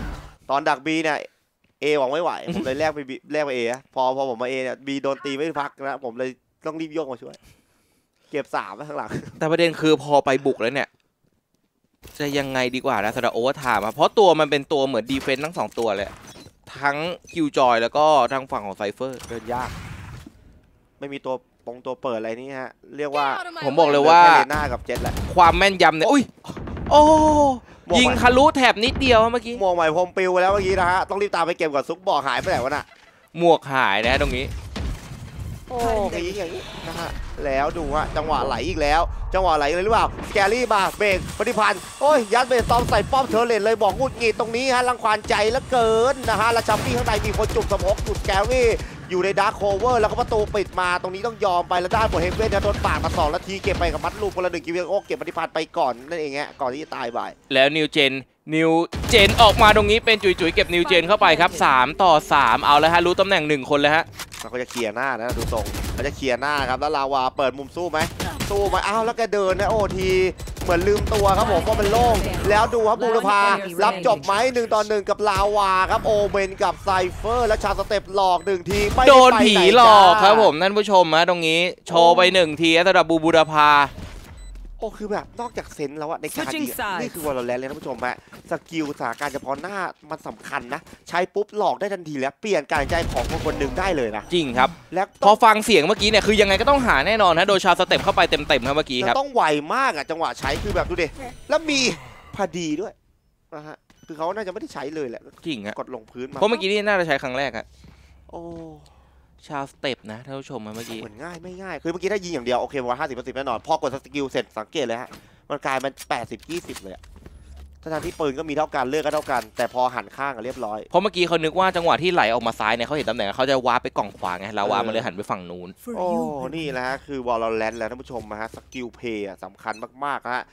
ตอนดักบีเนี่ยเอหวังไม่ไหว ผมเลยแลกไปเอพอผมมาเอเนี่ยบีโดนตีไม่พักนะผมเลยต้องรีบโยกมาช่วย เก็บ3ไว้ข้างหลังแต่ประเด็นคือพอไปบุกแล้วเนี่ยจะยังไงดีกว่านะสำหรับโอเวอร์ไทม์เพราะตัวมันเป็นตัวเหมือนดีเฟนซ์ทั้ง2ตัวเลยทั้งคิวจอยแล้วก็ทางฝั่งของไซเฟอร์เดินยาก ไม่มีตัวเปิดอะไรนี่ฮะเรียกว่าผมบอกเลยว่าแค่เลน่ากับเจ็ตแหละความแม่นยำเนี่ยอุ้ยโอ้บอกยิงไว้ทะลุแถบนิดเดียวเมื่อกี้หมวกใหม่พรมปิวไปแล้วเมื่อกี้นะฮะต้องรีบตามไปเก็บก่อนซุกบอกหายไปไหนวะน่ะหมวกหายนะตรงนี้โอ้อย่างนี้นะฮะแล้วดูว่าจังหวะไหลอีกแล้ว จังหวะไหลเลยหรือเปล่าแกรี่มาเบรกปฏิพันธ์โอ้ยยัดเบรกตอมใส่ป้อมเธอเลนเลยบอกงุดหงิดตรงนี้ฮะรังควานใจแล้วเกินนะฮะแล้วชัมปี้ข้างในมีคนจุกสมองจุดแกรี่อยู่ในดาร์คโคเวอร์แล้วก็ประตูปิดมาตรงนี้ต้องยอมไปแล้วด้านบนเฮฟเว่นโดนปาดมา2 นาทีเก็บไปกับมัดลูกคนละ1กิโลเก็บปฏิพันธ์ไปก่อนนั่นเองฮะก่อนที่จะตายบ่ายแล้วนิวเจนออกมาตรงนี้เป็นจุ๋ยๆเก็บนิวเจนเข้าไปครับ3 ต่อ 3เอาแล้วฮะรู้ตำแหน่ง1คนเลยฮะมันก็จะเคลียร์หน้านะดูทรงมันจะเคลียร์หน้าครับแล้วลาวาเปิดมุมสู้ไหมอ้าวแล้วแกเดินนะโอ้ทีเหมือนลืมตัวครับผมว่ามันโล่งแล้วดูครับบูรพารับจบไหม1 ต่อ 1กับลาวาครับโอเมนกับไซเฟอร์และชาสเต็ปหลอก1 ทีไม่โดได้นไปผีไนหลอกจ้าครับผมท่านผู้ชมฮะตรงนี้โชว์ไป1 ทีสำหรับบูรพาโอ้คือแบบนอกจากเซนส์แล้วอะในการยิง Switching sides นี่คือวอลเลนเลยท่านผู้ชมฮะสกิลสถานการณ์เฉพาะหน้ามันสำคัญนะใช้ปุ๊บหลอกได้ทันทีแล้วเปลี่ยนการใจของคนหนึ่งได้เลยนะจริงครับแล้วพอฟังเสียงเมื่อกี้เนี่ยคือยังไงก็ต้องหาแน่นอนฮะโดยชาสเต็ปเข้าไปเต็มๆครับเมื่อกี้ครับต้องไวมากอะจังหวะใช้คือแบบดูดิแล้วมีพอดีด้วยนะฮะคือเขาน่าจะไม่ได้ใช้เลยแหละจริงฮะกดลงพื้นมาเพราะเมื่อกี้นี่น่าจะใช้ครั้งแรกอะโอ้ชาสเต็ปนะท่านผู้ชมเมื่อกี้เหมือนง่ายไม่ง่ายคือเมื่อกี้ถ้ายิงอย่างเดียวโอเคว่า50%แน่นอนพอกดสกิลเสร็จสังเกตเลยฮะมันกลายเป็น80-20เลยอะทั้งที่ปืนก็มีเท่ากันเลือกก็เท่ากัน แต่พอหันข้างก็เรียบร้อยเพราะเมื่อกี้เขานึกว่าจังหวะที่ไหลออกมาซ้ายเนี่ยเขาเห็นตำแหน่งเขาจะวาร์ปไปกล่องขวาไงแล้ววาร์ปมันเลยหันไปฝั่งนู้น For โอ้ you, นี่แหละฮะคือวอลเลนแล้วท่านผู้ชมนะฮะสกิลเพย์สำคัญมากๆฮะ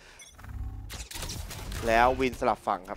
แล้ววินสลับฝั่งครับ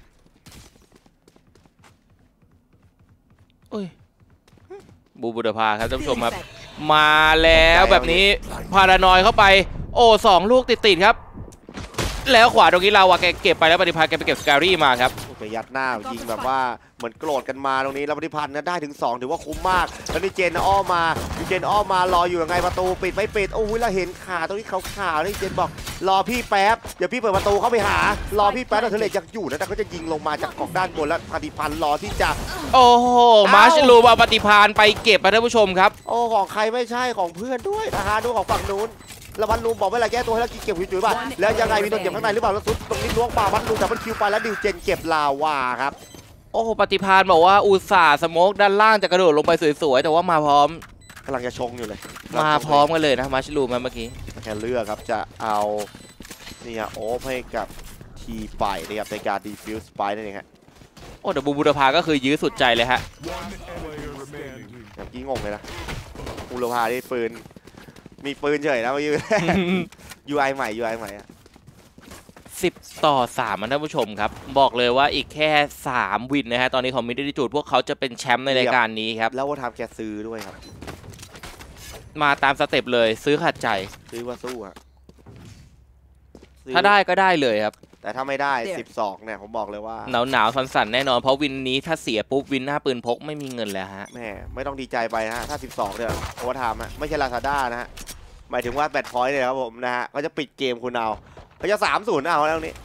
อุ้ยบูรพาครับท่านผู้ชมครับมาแล้วแบบนี้พารานอยเข้าไปโอ้2 ลูกติดๆครับแล้วขวาตรงนี้เราอะแกเก็บไปแล้วปฏิภาณแกไปเก็บสการีมาครับไปยัดหน้ายิงแบบว่าเหมือนโกรธกันมาตรงนี้แล้วปฏิพันธ์ได้ถึง2ถือว่าคุ้มมากแล้วนี่เจนอ้อมมารออยู่ยังไงประตูปิดไม่ปิดโอ้ยเราเห็นขาตรงนี้ขาวๆนี่เจนบอกรอพี่แป๊บเดี๋ยวพี่เปิดประตูเข้าไปหารอพี่แป๊บแล้วเธอเลยอยากอยู่นะแต่ก็จะยิงลงมาจากกองด้านบนแล้วปฏิพันธ์รอที่จะโอ้โหมาร์ชลูมเอาปฏิภาณไปเก็บนะท่านผู้ชมครับโอ้ของใครไม่ใช่ของเพื่อนด้วยนะฮะดูของฝั่งนู้นแล้ววันลูมบอกไม่ไรแก้ตัวให้แล้วกินเก็บหุยจุ๋ยบ้างแล้วยังไงมีโดนเก็บข้างในหรือเปล่าแล้วซุดตรงนี้ล้วงปลาวันลูมแต่มันคิวไปแล้วดิวเจนเก็บลาวาครับโอ้โหปฏิภาณบอกว่าอุตส่าห์สโมกด้านล่างจะกระโดดลงไปสวยๆแต่ว่ามาพร้อมกำลังจะชงอยู่เลยมาพร้อมกันเลยนะมาร์ชลูมเมื่อกี้แค่เลือกครับจะเอาเนี่ยโอฟให้กับทีไปนะครับในการดีฟิวส์ไปนั่นเองฮะโอ้แต่บูรพาก็คือยื้อสุดใจเลยฮะ One player remaining. เมื่อกี้งงเลยนะบูรพาได้ปืนมีปืนเฉยนะเมื่อกี้ UI ใหม่อะ 10 ต่อ 3ท่านผู้ชมครับบอกเลยว่าอีกแค่3 วินนะฮะตอนนี้ของมิดเดิลจูดพวกเขาจะเป็นแชมป์ในรายการนี้ครับแล้วว่าทำแกซื้อด้วยครับมาตามสเต็ปเลยซื้อขัดใจซื้อว่าสู้ฮะซื้อถ้าได้ก็ได้เลยครับแต่ถ้าไม่ได้ 12เนี่ยผมบอกเลยว่าหนาวสั่นๆแน่นอนเพราะวินนี้ถ้าเสียปุ๊บวินหน้าปืนพกไม่มีเงินแล้วฮะแม่ไม่ต้องดีใจไปนะฮะถ้า 12เนี่ยโอเวอร์ไทม์ฮะไม่ใช่ลาซาด้านะฮะหมายถึงว่าแบตพอยต์เลยครับผมนะฮะเขาจะปิดเกมคุณเอาเขาจะ3-0เอาแล้วนี่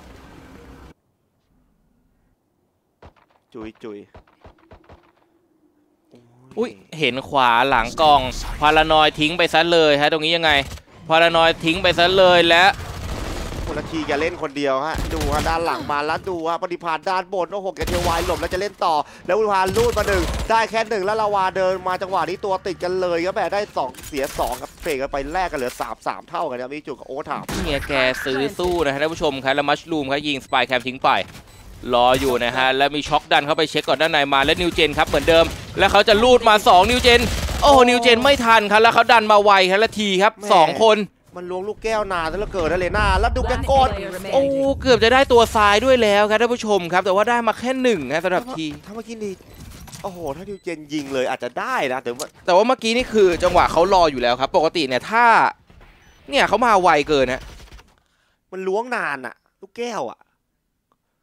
จุยอุ้ยเห็นขวาหลังกองพารานอยทิ้งไปซะเลยฮะตรงนี้ยังไงพารานอยทิ้งไปซะเลยและคนละทีแกเล่นคนเดียวฮะดูฮะด้านหลังมาแล้วดูฮะปฏิภาณด้านบนโอ้โหแกเทวายหลบแล้วจะเล่นต่อแล้วปฏิภาณลูดมา1ได้แค่1แล้วลาวาเดินมาจังหวะนี้ตัวติดกันเลยครับแบบได้2เสีย2ครับเฟกกันไปแลกกันเหลือ3เท่ากันครับมีจุดกับโอเวอร์ไทม์เนี่ยแกซื้อสู้นะฮะท่านผู้ชมครับแล้วมัชลูมครับยิงสปายแคมทิ้งไปรออยู่นะฮะแล้วมีช็อคดันเข้าไปเช็คก่อนด้านในมาและนิวเจนครับเหมือนเดิมแล้วเขาจะลูดมา2นิวเจนโอ้นิวเจนไม่ทันครับแล้วเขาดันมาไวครับและทีครับ2 คนมันล้วงลูกแก้วนานซะเหลือเกินนะเลน่าแล้วดูแก one กด player โอ้ remaining. เกือบจะได้ตัวซ้ายด้วยแล้วครับท่านผู้ชมครับแต่ว่าได้มาแค่1นะสำหรับทีถ้าเมื่อกี้นี่โอ้โหถ้าดิวเจนยิงเลยอาจจะได้นะแต่ว่าแต่ว่าเมื่อกี้นี่คือจังหวะเขารออยู่แล้วครับปกติเนี่ยถ้าเนี่ยเขามาไวเกินนะมันล้วงนานอะลูกแก้วอะ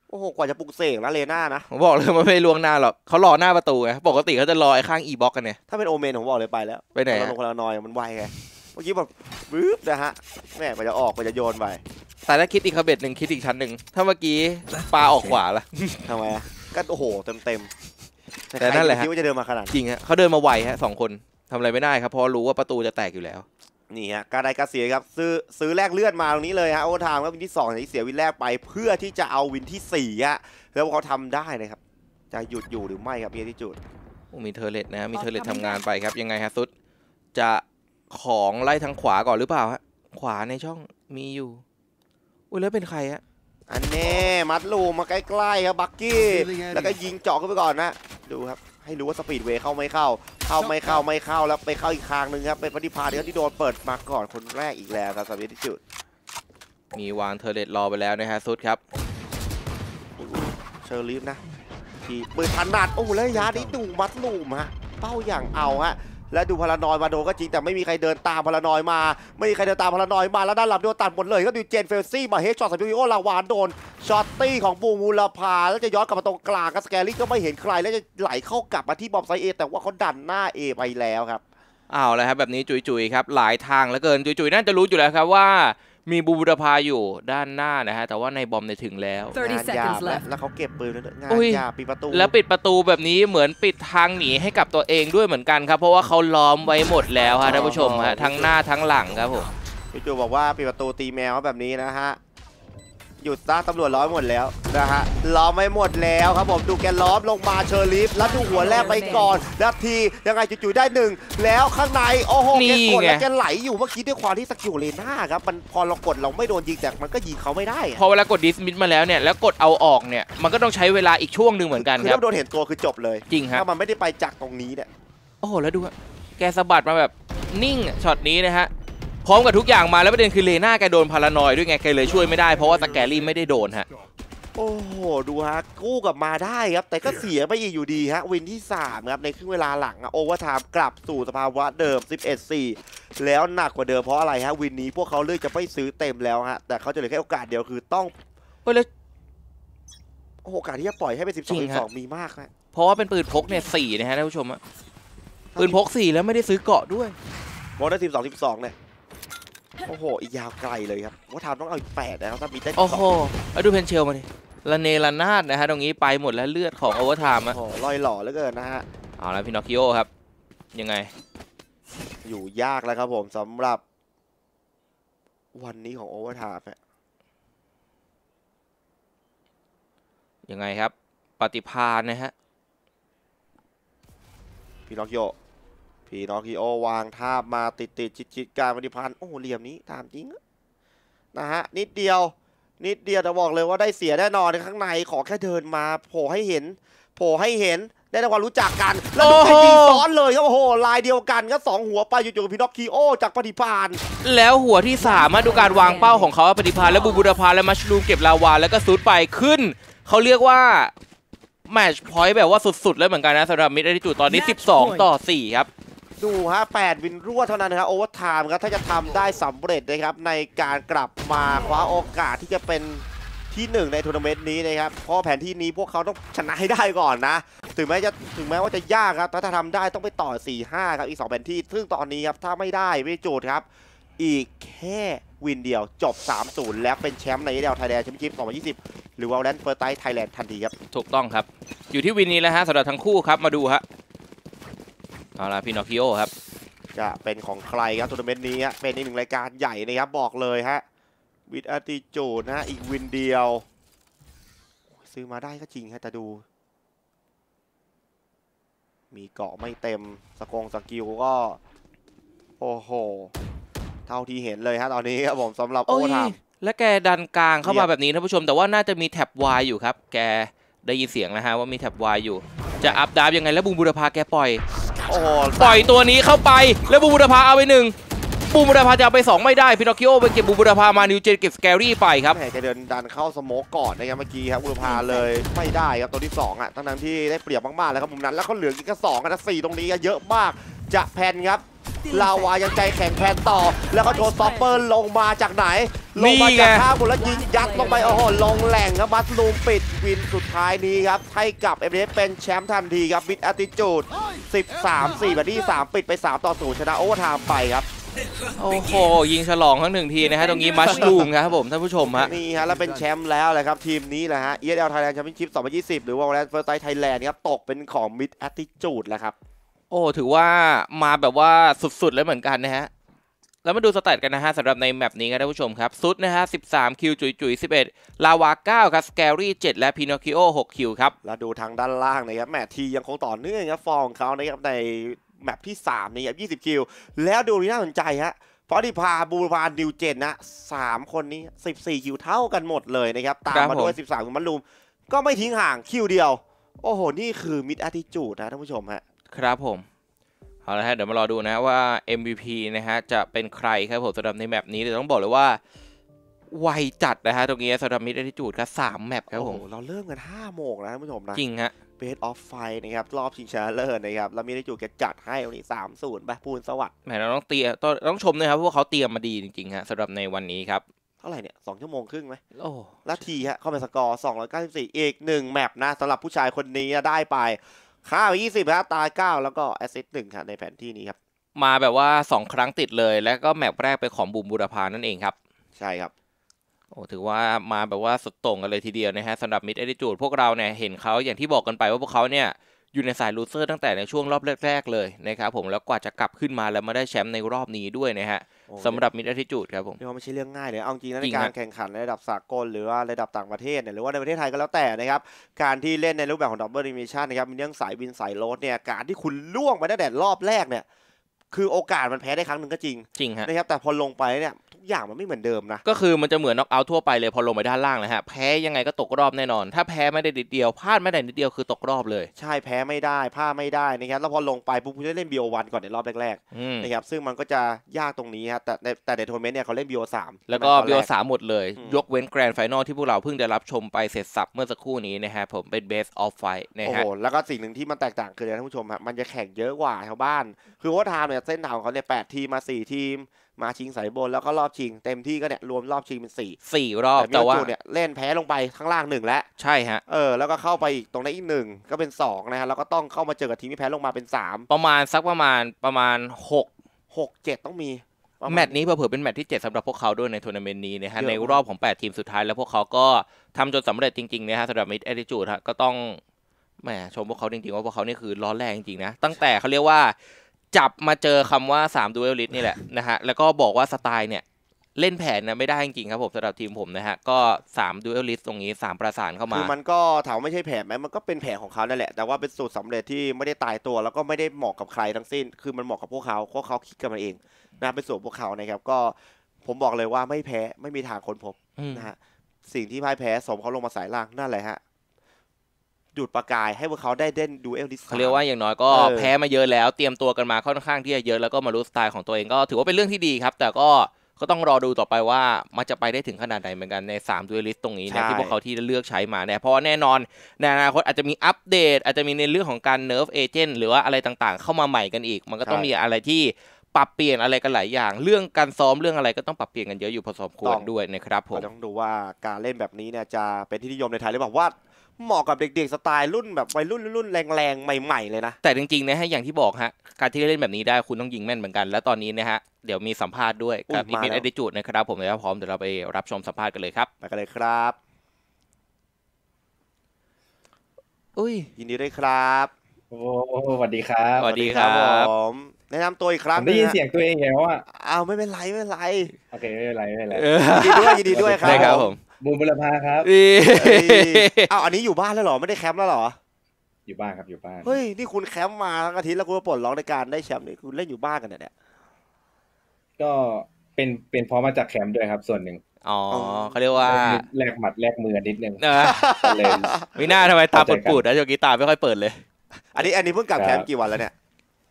โอ้โหกว่าจะปลุกเสกนะเลน่านะผมบอกเลยมันไม่ล่วงหน้าหรอกเขารอหน้าประตูไงปกติเขาจะรอไอ้ข้างอีบ็อกกันเนี่ยถ้าเป็นโอเมนผมบอกเลยไปแล้วไปไหนลฮะงคนละนอยมันไวไงเมื่อกี้แบบบึ๊บนะฮะแม่กว่าจะออกกว่าจะโยนไปแต่ถ้าคิดอีกขบเบ็ดหนึ่งคิดอีกชั้นหนึ่งถ้าเมื่อกี้ปลาออกขวาละทำไมอะก็โอ้โหเต็มๆแต่นั่นแหละฮะคิดว่าจะเดินมาขนาดนี้จริงฮะเขาเดินมาไวฮะ2 คนทำอะไรไม่ได้ครับเพราะรู้ว่าประตูจะแตกอยู่แล้วนี่ฮะการได้การเสียครับซื้อแลกเลือดมาตรงนี้เลยฮะโอเวอร์ไทม์ครับวินที่2ที่เสียวินแรกไปเพื่อที่จะเอาวินที่4ฮะแล้วเขาทำได้นะครับจะหยุดอยู่หรือไม่ครับพี่ที่จุดมีเทอร์เลตนะมีเทอร์เลตทำงานไปครับยังไงฮะซุดจะของไล่ทางขวาก่อนหรือเปล่าฮะขวาในช่องมีอยู่อุ้ยแล้วเป็นใครฮะอันแน่มัดลูมาใกล้ๆครับบักกี้แล้วก็ยิงเจาะขึ้นไปก่อนนะดูครับให้รู้ว่าสปีดเวย์เข้าไม่เข้าแล้วไปเข้าอีกคางหนึ่งครับเป็นปฏิภาณที่โดนเปิดมาก่อนคนแรกอีกแล้วครับสำหรับที่จุดมีวางเทอร์เลตรอไปแล้วนะฮะซุดครับเชอร์ลีฟนะที่ปืนถนัดโอ้แล้วระยะนี้ดูมัดลูมฮะเป้าอย่างเอาฮะและดูพารานอยมาโดนก็จริงแต่ไม่มีใครเดินตามพารานอยมาไม่มีใครเดินตามพารานอยมาแล้วด้านหลังโดนตัดหมดเลยก็ดูเจนเฟลซี่มาเฮดช็อตใส่ยูโอลาวานโดนช็อตตี้ของบูมูลพาแล้วจะย้อนกลับมาตรงกลางก็สแกรี่ก็ไม่เห็นใครแล้วจะไหลเข้ากลับมาที่บอมไซเอแต่ว่าเขาดันหน้าเอไปแล้วครับอ้าวแล้วครับแบบนี้จุยๆครับหลายทางเหลือเกินจุยๆน่าจะรู้อยู่แล้วครับว่ามีบูบูรพาอยู่ด้านหน้านะฮะแต่ว่าในบอมในถึงแล้ว 30 งานยา seconds บ left แล้วเขาเก็บปืนแล้วด้วยงานอุ้ยยาบปิดประตูแล้วปิดประตูแบบนี้เหมือนปิดทางหนีให้กับตัวเองด้วยเหมือนกันครับเพราะว่าเขาล้อมไว้หมดแล้วฮะท่านผู้ชมฮะทั้งหน้าทั้งหลังครับผมพี่จูบอกว่าปิดประตูตีแมวแบบนี้นะฮะหยุดซะตำรวจล้อมหมดแล้วนะฮะล้อมไม่หมดแล้วครับผมดูแกล้อมลงมาเชอร์ลีฟแล้วดูหัวแรกไปก่อนแล้วทียังไงจู่ๆได้1แล้วข้างในโอ้โหแกกดแล้วแกไหลอยู่เมื่อกี้ด้วยความที่สกิลเลน่าครับมันพอเรากดเราไม่โดนยิงแต่มันก็ยิงเขาไม่ได้อะพอเวลากดดิสมิสมาแล้วเนี่ยแล้วกดเอาออกเนี่ยมันก็ต้องใช้เวลาอีกช่วงหนึ่งเหมือนกันคือครับถ้าโดนเห็นตัวคือจบเลยจริงครับถ้ามันไม่ได้ไปจากตรงนี้เนี่ยโอ้โหแล้วดูฮะแกสะบัดมาแบบนิ่งอะช็อตนี้นะฮะพร้อมกับทุกอย่างมาแล้วประเด็นคือเลน่าแกโดนพารานอยด้วยไงแกเลยช่วยไม่ได้เพราะว่าสแกรี่ไม่ได้โดนฮะโอ้โหดูฮะกู้กลับมาได้ครับแต่ก็เสียไปอีกอยู่ดีฮะวินที่3ครับในครึ่งเวลาหลังโอเวอร์ไทม์กลับสู่สภาวะเดิม 11-4 แล้วหนักกว่าเดิมเพราะอะไรฮะวินนี้พวกเขาเลือกจะไม่ซื้อเต็มแล้วฮะแต่เขาจะเหลือแค่โอกาสเดียวคือต้องเฮ้ยแล้วโอกาสที่จะปล่อยให้เป็นจริงฮะ 12-2มีมากฮะเพราะว่าเป็นปืนพกเนี่ย4นะฮะท่านผู้ชมอะปืนพก4แล้วไม่ได้ซื้อเกราะด้วยโมเดล12-12เนี่ยโอ้โหอีกยาวไกลเลยครับว่าทำต้องเอาอีก8นะครับถ้ามีได้โอ้โหแล้วดูเพนเชลมาดิละเนระนาดนะฮะตรงนี้ไปหมดแล้วเลือดของโอเวอร์ไทม์โอ้อะโหลอยหล่อเหลือเกินนะฮะเอาแล้วพินอคคิโอครับยังไงอยู่ยากแล้วครับผมสำหรับวันนี้ของโอเวอร์ไทม์ยังไงครับปฏิภาณนะฮะพี่น็อกคิโอวางท่ามาติดชิดการปฏิพันธ์โอ้โหเหลี่ยมนี้ตามจริงนะฮะนิดเดียวแต่บอกเลยว่าได้เสียแน่นอนในข้างในขอแค่เดินมาโผล่ให้เห็นได้แต่ความรู้จักกันแล้วดูแต่ยิงซ้อนเลยครับโอ้โหลายเดียวกันก็2หัวไปอยู่ๆพี่น็อกคิโอจากปฏิพันธ์แล้วหัวที่3มาดูการวางเป้าของเขาปฏิภาณและบูบูรพาและมัชลูมเก็บลาวาแล้วก็ซูดไปขึ้นเขาเรียกว่าแมตช์พอยต์แบบว่าสุดๆเลยเหมือนกันนะสำหรับมิดแอทิจูดตอนนี้12-4ครับดูฮะ8วินรวดเท่านั้นนะครับโอเวอร์ไทม์ครับถ้าจะทำได้สำเร็จนะครับในการกลับมาคว้าโอกาสที่จะเป็นที่1ในทัวร์นาเมนต์นี้นะครับเพราะแผนที่นี้พวกเขาต้องชนะให้ได้ก่อนนะถึงแม้ว่าจะยากครับถ้าทำได้ต้องไปต่อ 4-5 ครับอีก2แผนที่ซึ่งตอนนี้ครับถ้าไม่ได้ไม่โจทย์ครับอีกแค่วินเดียวจบ 3-0 แล้วเป็นแชมป์ในเอเดลไทยแลนด์แชมเปี้ยนชิพ2020หรือว่าแลนด์เฟิร์สไทไทยแลนด์ทันทีครับถูกต้องครับอยู่ที่วินนี้แล้วฮะสำหรับทั้งคู่ครับมาดูฮะเอาละพินอคคิโอครับจะเป็นของใครครับทัวร์นาเมนต์นี้เป็นอีก1รายการใหญ่นะครับบอกเลยฮะวิดอาร์ติจูดนะอีกวินเดียวซื้อมาได้ก็จริงฮะแต่ดูมีเกาะไม่เต็มสกิลก็โอ้โหเท่าที่เห็นเลยฮะตอนนี้ครับผมสำหรับโอเวอร์ไทม์และแกดันกลางเข้ามาแบบนี้ท่านผู้ชมแต่ว่าน่าจะมีแท็บวายอยู่ครับแกได้ยินเสียงนะฮะว่ามีแท็บวายอยู่จะอัพดาบยังไงแล้วบูบูรพาแกปล่อยโอ้โหปล่อยตัวนี้เข้าไปแล้วบูบูรพาเอาไป1 บูมบุรพาจะเอาไป2ไม่ได้พินอคคิโอไปเก็บบูมบุรพามานิวเจนเก็บสแกรี่ไปครับแหมจะเดินดันเข้าสโมกก่อนนะครับเมื่อกี้ครับบุรพาเลยไม่ได้ครับตัวที่2อ่ะทั้งที่ได้เปรียบมากๆแล้วครับมุมนั้นแล้วเขาเหลืออีกแค่2กันนะ4ตรงนี้เยอะมากจะแพนครับลาวายังใจแข็งแพนต่อแล้วก็โชว์ซอปเปอร์ลงมาจากไหนลงมาจากข้างบนแล้วยิงยัดลงไปโอ้โหลงแหล่งครับมัสลูมปิดวินสุดท้ายนี้ครับให้กับเอเมเรสเป็นแชมป์ทันทีครับวิดแอตติจูด13-4แบบที่3ปิดไป3-0ชนะโอเวอร์ไทม์ไปครับโอ้โหยิงฉลองทั้ง1ทีนะฮะตรงนี้มัชลูมครับผมท่านผู้ชมฮะนี่ฮะแล้วเป็นแชมป์แล้วเลยครับทีมนี้แหละฮะ ESL Thailand Championship 2020 หรือว่า Valorant First Sight Thailand ครับตกเป็นของ Mid Attitude แล้วครับโอ้ถือว่ามาแบบว่าสุดๆเลยเหมือนกันนะฮะแล้วมาดูสแตทกันนะฮะสำหรับในแมปนี้ครับท่านผู้ชมครับซุดนะฮะ13คิวจุย11ลาวา9ครับสแกรี่7และพินอคคิโอ6คิวครับแล้วดูทางด้านล่างนะครับแมททียังคงต่อเนื่องครับฟอร์มของเขานะครับในแมปที่3นี่ครับ20คิวแล้วดูนี่น่าสนใจฮะเพราะที่พาบูรพาดิวเจนนะ3คนนี้14คิวเท่ากันหมดเลยนะครับตามมาด้วย13คุณมัลลูมก็ไม่ทิ้งห่างคิวเดียวโอ้โหนี่คือ Mid Attitude นะท่านผู้ชมฮะครับผมเอาละฮะเดี๋ยวมารอดูนะว่า MVP นะฮะจะเป็นใครครับผมสำหรับในแมปนี้เดี๋ยวต้องบอกเลยว่าไวจัดนะฮะตรงนี้สำหรับ Mid Attitude ครับ3แมปครับผมเราเริ่มกัน5โมงนะท่านผู้ชมนะจริงฮะ Best of Fight นะครับรอบชิงชนะเลิศนะครับแล้วมีได้จูแกจัดให้วันนี้ 3-0 ไปปูนสวัสดิ์แหมเราต้องเตรียมต้องชมด้วยครับเพราะว่าเขาเตรียมมาดีจริงๆฮะสำหรับในวันนี้ครับเท่าไหร่เนี่ย2 ชั่วโมงครึ่งไหมโอ้แล้วทีฮะเข้าไปสกอร์294อีก1แมปนะสำหรับผู้ชายคนนี้ได้ไปค่าไป20ครับตาย9แล้วก็แอสซิสต์1ครับในแผนที่นี้ครับมาแบบว่า2ครั้งติดเลยแล้วก็แมปแรกเป็นของบูมบูรพานั่นเองครับใช่ครับโอ้ถือว่ามาแบบว่าสุดโต่งกันเลยทีเดียวนะฮะสำหรับ Mid Attitude พวกเราเนี่ยเห็นเขาอย่างที่บอกกันไปว่าพวกเขาเนี่ยอยู่ในสายลูเซอร์ตั้งแต่ในช่วงรอบแรกๆเลยนะครับผมแล้วกว่าจะกลับขึ้นมาแล้วมาได้แชมป์ในรอบนี้ด้วยนะฮะสำหรับ Mid Attitude ครับผมนี่ไม่ใช่เรื่องง่ายเลยเอาจริงนะในการแข่งขันในระดับสากลหรือว่าระดับต่างประเทศเนี่ยหรือว่าในประเทศไทยก็แล้วแต่นะครับการที่เล่นในรูปแบบของ Double Elimination นะครับมีเรื่องสายวินสายโรดเนี่ยการที่คุณล่วงไปตั้งแต่รอบแรกเนี่ยคือโอกาสมันแพ้ได้ครั้งหนึ่งก็จริงฮะนะครับแต่พอลงไปเนี่ยทุกอย่างมันไม่เหมือนเดิมนะก็คือมันจะเหมือนน็อกเอาท์ทั่วไปเลยพอลงไปด้านล่างนะฮะแพ้ยังไงก็ตกรอบแน่นอนถ้าแพ้ไม่ได้นิดเดียวพลาดไม่ได้นิดเดียวคือตกรอบเลยใช่แพ้ไม่ได้พลาดไม่ได้นะครับแล้วพอลงไปปุ๊บคุณจะเล่น BO1 ก่อนในรอบแรกๆนะครับซึ่งมันก็จะยากตรงนี้ฮะแต่ในทัวร์นาเมนต์เนี่ยเขาเล่น BO3 แล้วก็ BO3 หมดเลยยกเว้นแกรนด์ไฟนอลที่พวกเราเพิ่งได้รับชมไปเสร็จสับเมื่อสักครู่นี้นะฮะผมเป็น Best of Fight นะฮะโอ้โหแล้วก็สิ่งหนึ่งที่มันแตกต่างคือท่านผู้ชมฮะมันจะแข่งเยอะกว่าชาวบ้านคือว่าทางเนี่ยเส้นทางของเขาเนี่ย8 ทีมมา4 ทีมมาชิงสายบนแล้วก็รอบชิงเต็มที่ก็เนี่ยรวมรอบชิงเป็น4 รอบแต่ว่าเนี่ยเล่นแพ้ลงไปข้างล่าง1แล้วใช่ฮะแล้วก็เข้าไปอีกตรงนั้นอีก1ก็เป็น2นะฮะแล้วก็ต้องเข้ามาเจอกับทีมที่แพ้ลงมาเป็น3 ประมาณ 6-7ต้องมีแมตช์นี้เผื่อเป็นแมตช์ที่7สำหรับพวกเขาด้วยในทัวร์นาเมนต์นี้นะฮะในรอบของ8ทีมสุดท้ายแล้วพวกเขาก็ทำจนสำเร็จจริงๆนะฮะสำหรับ Mid Attitude ฮะก็ต้องแหมชมพวกเขาจริงๆว่าพวกเขานี่คือร้อนแรงจริงๆนะตั้งแต่เขาเรียกว่าจับมาเจอคำว่า3 Duelist นี่แหละนะฮะแล้วก็บอกว่าสไตล์เนี่ยเล่นแผนนะไม่ได้จริงๆครับผมสำหรับทีมผมนะฮะก็3 Duelist ตรงนี้3ประสานเข้ามาคือมันก็ถามไม่ใช่แผนไหมมันก็เป็นแผนของเขานั่นแหละแต่ว่าเป็นสูตรสำเร็จที่ไม่ได้ตายตัวแล้วก็ไม่ได้เหมาะกับใครทั้งสิ้นคือมันเหมาะกับพวกเขาคิดกันมาเองนะเป็นสูตรพวกเขานะครับก็ผมบอกเลยว่าไม่แพ้ไม่มีทางค้นพบนะฮะสิ่งที่พ่ายแพ้สมเขาลงมาสายล่างนั่นแหละฮะดูดประกายให้พวกเขาได้เล่นดูเอลดิสเขาเรียกว่าอย่างน้อยก็แพ้มาเยอะแล้วเตรียมตัวกันมาค่อนข้างที่จะเยอะแล้วก็มารู้สไตล์ของตัวเองก็ถือว่าเป็นเรื่องที่ดีครับแต่ก็ต้องรอดูต่อไปว่ามันจะไปได้ถึงขนาดไหนเหมือนกันใน3 Duelist ตรงนี้นะที่พวกเขาที่เลือกใช้มาเนี่ยเพราะแน่นอนในอนาคตอาจจะมีอัปเดตอาจจะมีในเรื่องของการ nerf agent หรือว่าอะไรต่างๆเข้ามาใหม่กันอีกมันก็ต้องมีอะไรที่ปรับเปลี่ยนอะไรกันหลายอย่างเรื่องการซ้อมเรื่องอะไรก็ต้องปรับเปลี่ยนกันเยอะอยู่พอสมควรด้วยนะครับผมต้องดูว่าการเล่นแบบนี้เนี่ยจะเป็นที่นิยมในไทยหรือเปล่าว่าเหมาะกับเด็กๆสไตล์รุ่นแบบวัยรุ่นแรงๆใหม่ๆเลยนะแต่จริงๆนะฮะอย่างที่บอกฮะการที่เล่นแบบนี้ได้คุณต้องยิงแม่นเหมือนกันและตอนนี้นะฮะเดี๋ยวมีสัมภาษณ์ด้วยกับMid Attitudeนะครับผมแล้วพร้อมเดี๋ยวเราไปรับชมสัมภาษณ์กันเลยครับไปกันเลยครับยินดีด้วยครับโอ้สวัสดีครับสวัสดีครับผมแนะนำตัวอีกครั้งได้ยินเสียงตัวเองไงว่าไม่เป็นไรโอเคไม่เป็นไรยินดีด้วยครับผมบูมบุรพาครับอันนี้อยู่บ้านแล้วเหรอไม่ได้แคมป์แล้วเหรออยู่บ้านครับอยู่บ้านเฮ้ยนี่คุณแคมป์มาทั้งอาทิตย์แล้วคุณปลดล็อกในการได้แชมป์นี่คุณเล่นอยู่บ้านกันเนี่ยก็เป็นเพราะมาจากแคมป์ด้วยครับส่วนหนึ่งเขาเรียกว่าแลกหมัดแลกมือนิดนึงเลยไม่น่าทำไมตาปูดๆนะโยกีตาไม่ค่อยเปิดเลยอันนี้เพิ่งกลับแคมป์กี่วันแล้วเนี่ย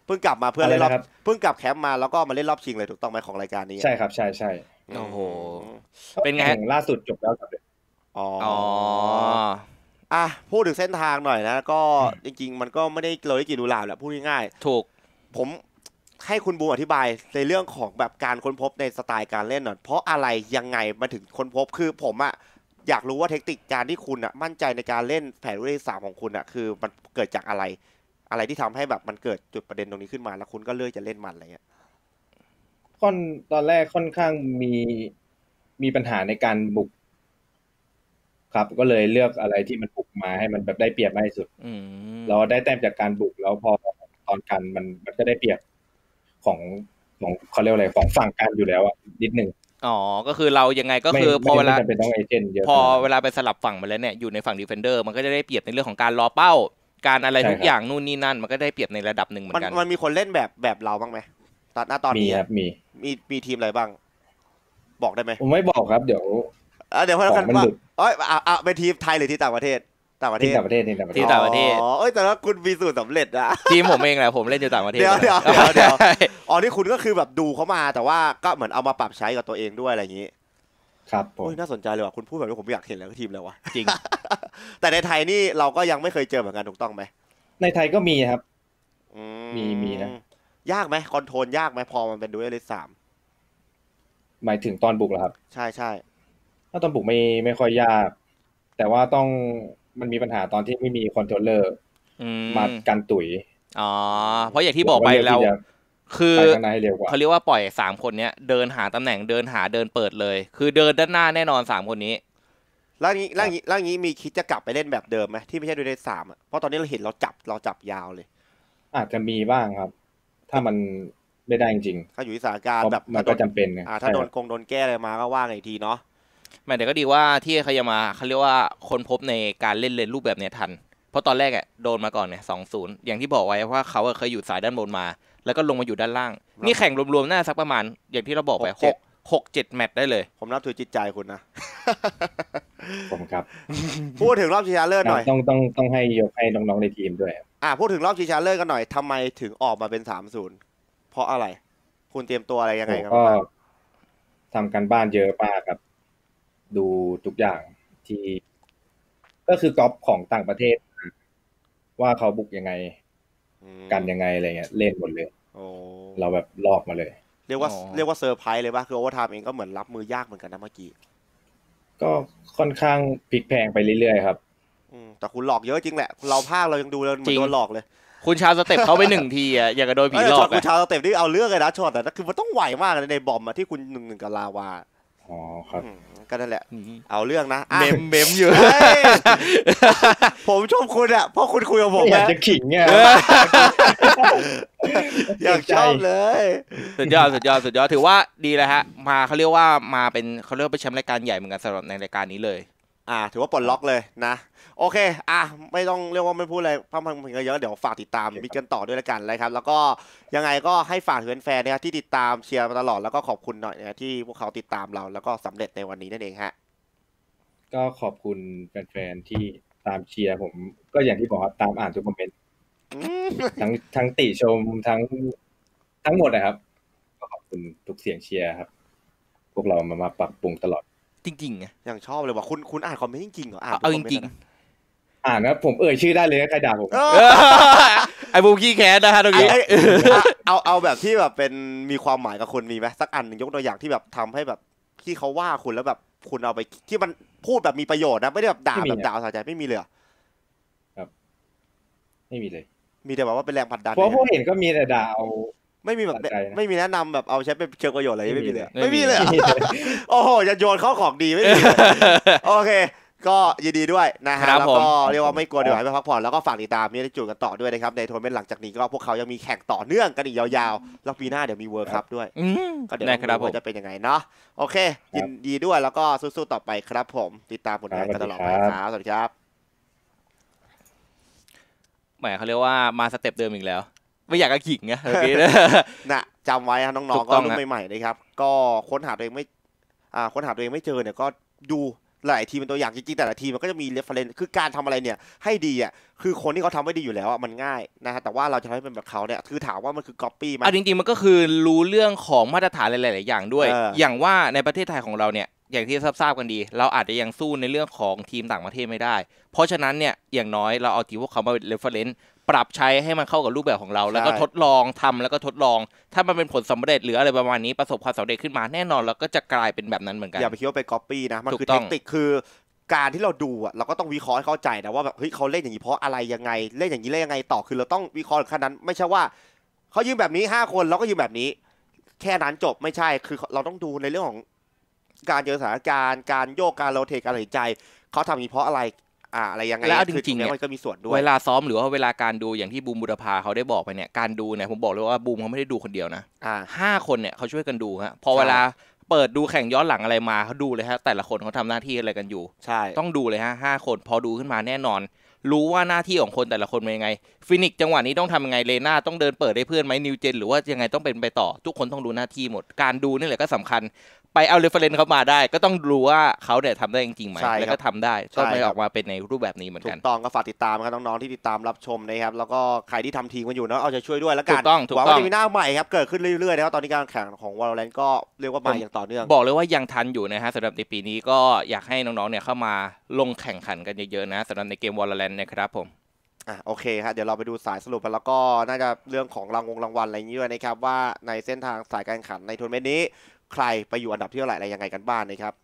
เพิ่งกลับมาเพื่ออะไรเล่นรอบนะครับเพิ่งกลับแคมป์มาแล้วก็มาเล่นรอบชิงเลยถูกต้องไหมของรายการนี้ใช่ครับใช่ใช่โอ้โหอืมเป็นไงฮะแข่ล่าสุดจบแล้วครับอ๋ออ๋ออ่ะพูดถึงเส้นทางหน่อยนะก็จริงๆมันก็ไม่ได้เราได้กี่ดูหลาบแหละพูดง่ายถูกๆผมให้คุณบูมอธิบายในเรื่องของแบบการค้นพบในสไตล์การเล่นหน่อยเพราะอะไรยังไงมาถึงค้นพบคือผมอะอยากรู้ว่าเทคนิคการที่คุณอะมั่นใจในการเล่นแผนรุ่นที่3ของคุณอะคือมันเกิดจากอะไร อะไรที่ทำให้แบบมันเกิดจุดประเด็นตรงนี้ขึ้นมาแล้วคุณก็เลือกจะเล่นมันอะไรเงี้ยตอนแรกค่อนข้างมีปัญหาในการบุก ครับ ก็เลยเลือกอะไรที่มันบุกมาให้มันแบบได้เปรียบมากที่สุดอืมเราได้แต้มจากการบุกแล้วพอตอนกันมันก็ได้เปรียบของเขาเรียกว่าอะไรของฝั่งกันอยู่แล้วอะนิดนึงอ๋อ ก็คือเรายังไงก็คือพอไม่เวลาจำเป็นต้องเอเจนต์เยอะพอขนาดนั้นเวลาไปสลับฝั่งมาแล้วเนี่ยอยู่ในฝั่งดีเฟนเดอร์มันก็จะได้เปรียบในเรื่องของการรอเป้า การอะไรใช่ทุกครับอย่างนู่นนี่นั่น มันก็ได้เปรียบในระดับหนึ่งเหมือมันนกันมันมีคนเล่นแบบเราบ้างไหมตอนมีนี้ครับมีมีทีมอะไรบ้าง บอกได้ไหมผมไม่บอกครับ เดี๋ยวเดี๋ยวพนักขกัอน งมันว่าหลุดเอ้ยเป็นทีมไทยหรือที่ต่างประเทศต่างประเทที่ศต่างประเทศที่ต่างประเทที่ศต่างประเทศอ๋อเอ้ยแต่ว่าคุณมีสูตรสำเร็จนะทีมผมเองแหละผมเล่นอยู่ต่างประเทศเดี๋ยวนะอ๋อนี่คุณก็คือแบบดูเขามาแต่ว่าก็เหมือนเอามาปรับใช้กับตัวเองด้วยอะไรอย่างนี้ครับผมโอ้ยน่าสนใจเลยว่ะคุณพูดแบบนี้ผมอยากเห็นแล้วทีมแล้ววะจริงแต่ในไทยนี่เราก็ยังไม่เคยเจอเหมือนกันถูกต้องไหมในไทยก็มีครับอืมีนะยากไหมคอนโทรลยากไหมพอมันเป็นดูเอลิสามหมายถึงตอนบุกเหรอครับใช่ใช่ถ้าตอนบุกไม่ค่อยยาก แต่ว่ามันมีปัญหาตอนที่ไม่มีคอนโทรลเลอร์อืมมากันตุ๋ยอ๋อ เพราะอย่างที่บอกไปลืเราที่จะคือไปข้างในให้เร็วกว่าเขาเรียกว่าปล่อย3คนเนี้ยเดินหาตำแหน่งเดินเปิดเลย คือเดินด้านหน้าแน่นอน3คนนี้แล้วงี้มีคิดจะกลับไปเล่นแบบเดิมไหมที่ไม่ใช่ดูเอลิสามอะเพราะตอนนี้เราเห็นเราจับยาวเลยอาจจะมีบ้างครับ ถ้ามันไม่ได้จริงถ้าอยู่ที่สถานกาๆรเพณ์ราะแบบมันก็จำเป็นไงถ้าโดนใช่ครับโดนแก้อะไรมาก็ว่าไงอีกทีเนาะแม้แต่ก็ดีว่าที่เขาจะมาเขาเรียกว่าคนพบในการเล่นเลนรูปแบบเนี้ยทัน เพราะตอนแรกอ่ะโดนมาก่อนเนี่ย2-0 อย่างที่บอกไว้ว่าเขาอะเคยอยู่สายด้านบนมา แล้วก็ลงมาอยู่ด้านล่าง นี่แข่งรวมๆน่าสักประมาณ อย่างที่เราบอกไป6-7 แมตช์ได้เลยผมนับถือจิตใจคุณนะผมครับพูดถึงรอบชิงชนะเลิศหน่อยต้องให้ยกให้น้องๆในทีมด้วยพูดถึงรอบชิงชนะเลิศกันหน่อยทำไมถึงออกมาเป็น3-0เพราะอะไร คุณเตรียมตัวอะไรยังไงผมครับก็ทำการบ้านเยอะมากครับ ดูทุกอย่างที่ ก็คือก๊อปของต่างประเทศ ว่าเขาบุกยังไงอืมกันยังไงอะไรเงี้ยเล่นหมดเลยโอ้เราแบบลอกมาเลยเรียกว่าอ๋อเรียกว่าเซอร์ไพรส์เลยป่ะคือโอเวอร์ไทม์เองก็เหมือนรับมือยากเหมือนกันนะเมื่อกี้ก็ค่อนข้างพลิกแพลงไปเรื่อยๆครับแต่คุณหลอกเยอะจริงแหละเราภาคเรายังดูเลยเหมือนโดนหลอกเลยคุณชาวสเต็ปเขาไป1 ทีอ่ะอย่างกับโดนผีหลช็ออตกคุณอะชาวสเต็ปนี่เอาเรื่องเลยนะช็อตแต่คือมันต้องไหวมากเลยในบอมอะที่คุณ1-1กับลาวาอ๋อครับก็นั่นแหละ เอาเรื่องนะอ่ะเมมอยู่เฮ้ยผมชมคุณอะเพราะคุณคุยกับผมไม่อยากนะจะขิงไงอยากชอบเลยสุดยอดถือว่าดีแล้วฮะมาเขาเรียกว่ามาเป็นเขาเรียกว่าเป็นแชมป์รายการใหญ่เหมือนกันสำหรับในรายการนี้เลยถือว่าปลดล็อกเลยนะ โอเคไม่ต้องเรียกว่าไม่พูดอะไรพังเยอะเดี๋ยวฝากติดตามมิกกันต่อด้วยละกันนะครับ แล้วก็ยังไงก็ให้ฝากถึงแฟนๆนะครับที่ติดตามเชียร์มาตลอดแล้วก็ขอบคุณหน่อยนะที่พวกเขาติดตามเราแล้วก็สำเร็จในวันนี้นั่นเองฮะก็ขอบคุณแฟนๆที่ตามเชียร์ผม ก็อย่างที่บอกครับตามอ่านทุกคอมเมนต์ทั้งติชมทั้งหมดนะครับก็ขอบคุณทุกเสียงเชียร์ครับ พวกเรามาปรับปรุงตลอดจริงๆไงยังชอบเลยว่าคุณอ่านคอมเมนต์จริงๆเหรออ่านเอาทุจกคอมมนต์ริงนะอ่านนะผมชื่อได้เลยนะใครด่าผมเอๆอไอ้บูมขี้แค้นนะฮะตรงนี้เอาแบบที่แบบเป็นมีความหมายกับคุณมีไหมสักอันหนึ่งยกตัวอย่างที่แบบทำให้แบบที่เขาว่าคุณแล้วแบบคุณเอาไปที่มันพูดแบบมีประโยชน์นะไม่ได้แบบด่าแบบด่าสะใจไม่มีเลยเหรอไม่มีเลยมีแต่แบบว่าเป็นแรงผลักดันเพราะผมเห็นก็มีแต่ด่าเอาไม่มีแบบสะใจนะไม่มีแนะนำแบบเอาใช้เป็นเชิงประโยชน์อะไรไม่มีเลยไม่มีเลยเหรอโอ้โหจะโยนเข้าของดีไม่มีเลยโอเค ก็ยินดีด้วยนะฮะครับแล้วผมก็เรียกว่าไม่กลัวเดี๋ยวให้ไปพักผ่อนแล้วก็ฝากติดตามมีได้จูดกันต่อด้วยนะครับในทัวร์นาเมนต์หลังจากนี้ก็พวกเขายังมีแข่งต่อเนื่องกันอีกยาวๆแล้วปีหน้าเดี๋ยวมีเวิร์คัพด้วยอืมก็เดี๋ยวได้ต้องครับดูผมว่าจะเป็นยังไงเนาะโอเค ยินดีด้วยแล้วก็สู้ๆต่อไปครับผมติดตามผลงานกันตลอดไปครับสวัสดีครับแหมเขาเรียกว่ามาสเต็ปเดิมอีกแล้ว ไม่อยากจะขิงไงเมื่อกี้นะนะจำไว้นะน้ถูองกๆก็ต้องรุ่นฮะใหม่ๆนะครับก็ค้นหาตัวเองไม่เจอเนี่ยก็ดูหลายทีมเป็นตัวอย่างจริงๆแต่ละทีมมันก็จะมีเรฟเฟรนซ์คือการทำอะไรเนี่ยให้ดีอ่ะคือคนที่เขาทำไม่ดีอยู่แล้วมันง่ายนะฮะแต่ว่าเราจะทำให้เป็นแบบเขาเนี่ยคือถามว่ามันคือก๊อปปี้มั้ยจริงๆมันก็คือรู้เรื่องของมาตรฐานหลายๆอย่างด้วย อย่างว่าในประเทศไทยของเราเนี่ยอย่างที่ทราบกันดีเราอาจจะยังสู้ในเรื่องของทีมต่างประเทศไม่ได้เพราะฉะนั้นเนี่ยอย่างน้อยเราเอาทีมพวกเขามาเป็นเรฟเฟรนซ์ปรับใช้ให้มันเข้ากับรูปแบบของเราแล้วก็ทดลองทำแล้วก็ทดลองถ้ามันเป็นผลสำเร็จหรืออะไรประมาณนี้ประสบความสำเร็จขึ้นมาแน่นอนเราก็จะกลายเป็นแบบนั้นเหมือนกันอย่าไปคิดว่าเป็นก๊อปปี้นะมันคือถูกต้เทองคนิคคือการที่เราดูอ่ะเราก็ต้องวิเคราะห์ให้เข้าใจนะว่าแบบเฮ้ยเขาเล่นอย่างนี้เพราะอะไรยังไงเล่นอย่างนี้เล่นยังไงต่อคือเราต้องวิเคราะห์ขนาดนั้นไม่ใช่ว่าเขายืมแบบนี้5คนเราก็ยืมแบบนี้แค่นั้นจบไม่ใช่คือเราต้องดูในเรื่องของการเจอสถานการณ์การโยกการโรเทตการตัดสินใจเขาทำอย่างนี้เพราะอะไรอะไรยังไงแล้วจริงๆเนี่เนี่ยมันก็มีส่วนด้วยเวลาซ้อมหรือว่าเวลาการดูอย่างที่บูมบุรพาเขาได้บอกไปเนี่ยการดูเนี่ยผมบอกเลยว่าบูมเขาไม่ได้ดูคนเดียวนะ5 คนเนี่ยเขาช่วยกันดูฮะพอเวลาเปิดดูแข่งย้อนหลังอะไรมาเขาดูเลยฮะแต่ละคนเขาทำหน้าที่อะไรกันอยู่ใช่ต้องดูเลยฮะ5 คนพอดูขึ้นมาแน่นอนรู้ว่าหน้าที่ของคนแต่ละคนเป็นยังไงฟินิกจังหวะนี้ต้องทำยังไงเลน่าต้องเดินเปิดให้เพื่อนไหมนิวเจนหรือว่ายังไงต้องเป็นไปต่อทุกคนต้องรู้หน้าที่หมดการดูนี่แหละก็สำคัญไปเอาเรฟเฟรนซ์เขามาได้ก็ต้องรู้ว่าเขาเนี่ยทำได้จริงๆไหมแล้วก็ทำได้ก็ไม่ออกมาเป็นในรูปแบบนี้เหมือนกันถูกต้องก็ฝากติดตามครับน้องๆที่ติดตามรับชมนะครับแล้วก็ใครที่ทำทีมกันอยู่เนาะเอาใจช่วยด้วยแล้วกันถูกต้องหวังว่าจะมีหน้าใหม่ครับเกิดขึ้นเรื่อยๆนะครับตอนนี้การแข่งของ Valorant ก็เรียกว่ามาอย่างต่อเนื่องบอกเลยว่ายังทันอยู่นะฮะสำหรับในปีนี้ก็อยากให้น้องๆเนี่ยเข้ามาลงแข่งขันกันเยอะๆนะสำหรับในเกม Valorant นะครับผมโอเคครับเดี๋ยวเราไปดูสายสรุปกันแล้วก็น่าจะเรื่องของรางวัลอะไรอย่างนี้ด้วยนะครับว่าในเส้นทางสายการแข่งขันในทัวร์นาเมนต์นี้ใครไปอยู่อันดับที่เท่าไหร่อะไรยังไงกันบ้างนะครับ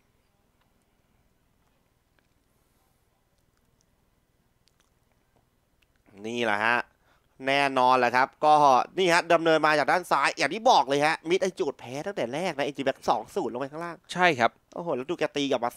นี่แหละฮะแน่นอนแหละครับก็นี่ฮะดำเนินมาจากด้านซ้ายอย่างที่บอกเลยฮะมิดไอจูดแพ้ตั้งแต่แรกนะเอ็นจีแบ็ก2-0ลงไปข้างล่างใช่ครับโอ้โหแล้วดูแกตีกลับมา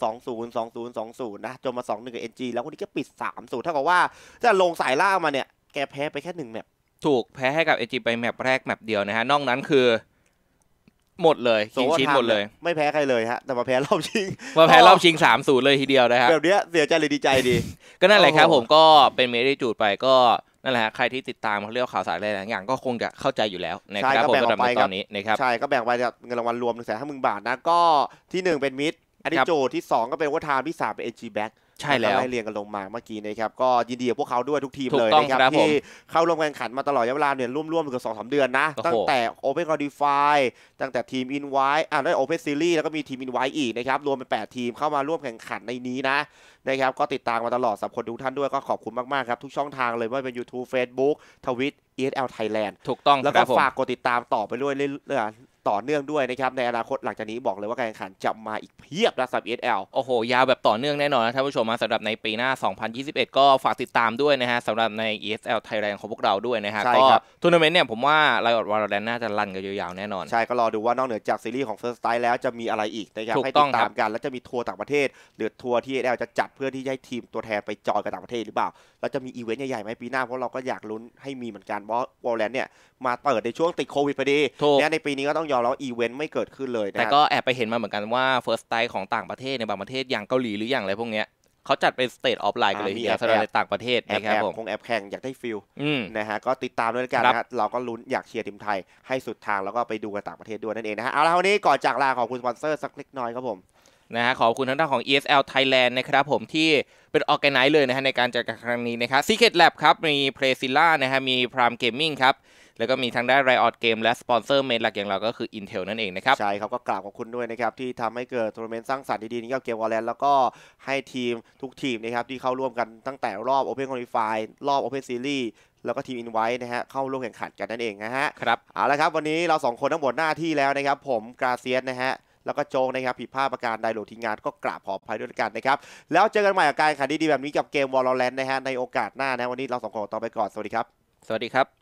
2-0 นะจนมา2-1กับเอ็นจีแล้วคนนี้ก็ปิด3-0เท่ากับว่าถ้าลงสายล่างมาเนี่ยแกแพ้ไปแค่1แมปถูกแพ้ให้กับ NG ไปแมปแรกแมปเดียวนะฮะนอกนั้นคือหมดเลยชิงชิ้นหมดเลยไม่แพ้ใครเลยฮะแต่มาแพ้รอบชิงมาแพ้รอบชิง 3-0 เลยทีเดียวนะฮะแบบนี้เสียใจหรือดีใจดีก็นั่นแหละครับผมก็เป็นเมริจูดไปก็นั่นแหละใครที่ติดตามเขาเรียกข่าวสารอะไรหลายอย่างก็คงจะเข้าใจอยู่แล้วนะครับผมสำหรับตอนนี้นะครับใช่ก็แบ่งไปจากเงินรางวัลรวม 150,000 บาทนะก็ที่1เป็นมิดอันนี้โจที่2ก็เป็นโอเวอร์ไทม์ที่3เป็น NG Back ใช่แล้วไล่เรียงกันลงมาเมื่อกี้นะครับก็ยินดีกับพวกเขาด้วยทุกทีมเลยนะครับที่เข้าร่วมการแข่งขันมาตลอดระยะเวลาเนี่ยร่วมๆเกือบ 2-3 เดือนนะตั้งแต่ Open Qualify ตั้งแต่ทีม Invite ได้ Open Series แล้วก็มีทีม Invite อีกนะครับรวมเป็น8ทีมเข้ามาร่วมแข่งขันในนี้นะครับก็ติดตามมาตลอดสำหรับคนทุกท่านด้วยก็ขอบคุณมากๆครับทุกช่องทางเลยไม่ว่าเป็น YouTube Facebook Twitch ESL Thailand ถูกต้องแล้วก็ฝากกดติดตามต่อไปด้วยต่อเนื่องด้วยนะครับในอนาคตหลังจากนี้บอกเลยว่าการแข่งขันจะมาอีกเพียบนะสำหรับ ESL โอ้โหยาวแบบต่อเนื่องแน่นอนนะท่านผู้ชมสำหรับในปีหน้า 2021 ก็ฝากติดตามด้วยนะฮะสำหรับใน ESL Thailand ของพวกเราด้วยนะฮะก็ทัวร์นาเมนต์เนี่ยผมว่า Riot Valorant น่าจะรันกันยาวๆแน่นอนใช่ก็รอดูว่านอกเหนือจากซีรีส์ของ First Strike แล้วจะมีอะไรอีกนะครับให้ติดตามกันแล้วจะมีทัวร์ต่างประเทศหรือทัวร์ที่ ESL จะจัดเพื่อที่ให้ทีมตัวแทนไปจอยกับต่างประเทศหรือเปล่าแล้วจะมีอีเวนต์ใหญ่ๆไหมปีหน้าเพราะเราก็อยากลุ้นให้มีเหมือนกันเพราะ Valorant เนี่ยมาเปิดในช่วงติดโควิดพอดีเนี่ยในปีนี้ก็ต้องยอมรับว่าอีเวนต์ไม่เกิดขึ้นเลยแต่ก็แอบไปเห็นมาเหมือนกันว่า First Strike ของต่างประเทศในบางประเทศอย่างเกาหลีหรืออย่างอะไรพวกเนี้ยเขาจัดเป็น State of Line กันเลยทีเดียวสำหรับในต่างประเทศนะครับผมคงแอบแข่งอยากได้ฟิลนะฮะก็ติดตามด้วยกันนะฮะเราก็ลุ้นอยากเชียร์ทีมไทยให้สุดทางแล้วก็ไปดูกันต่างประเทศด้วยนั่นเองนะฮะเอาละวันนี้ก่อนจากลาขอบคุณสปอนเซอร์สักเล็กน้อยครับผมนะฮะขอบคุณทางด้านของ ESL Thailand นะครับผมที่เป็นออร์แกไนซ์เลยนะฮะในการจัดการครั้งนี้นะครับ Secret Lab ครับมี Playzilla นะฮะมี Prime Gaming ครับแล้วก็มีทางด้าน Riot Game และสปอนเซอร์เมนหลักอย่างเราก็คือ Intel นั่นเองนะครับใช่เขาก็กราบขอบคุณด้วยนะครับที่ทำให้เกิดทัวร์นาเมนต์สร้างสรรค์ดีๆนี้กับเกม Valorant แล้วก็ให้ทีมทุกทีมนะครับที่เข้าร่วมกันตั้งแต่รอบ Open Qualify รอบ Open Series แล้วก็ทีม Invite นะฮะเข้าร่วมแข่งขันกันนั่นเองนะฮะครับเอาละครับวันนี้เรา2คนทั้งหมดหน้าที่แล้วนะครับผมกราเซียสนะฮะแล้วก็โจ๊กนะครับผิดพลาดประการใดหรือทีมงานก็กราบขออภัยด้วยกันนะครับแล้วเจอกันใหม่กับการแข่งขันดีๆแบบนี้กับเกม Valorant นะฮะในโอกาสหน้านะวันนี้เรา2คนต้องไปก่อนสวัสดีครับสวัสดีครับ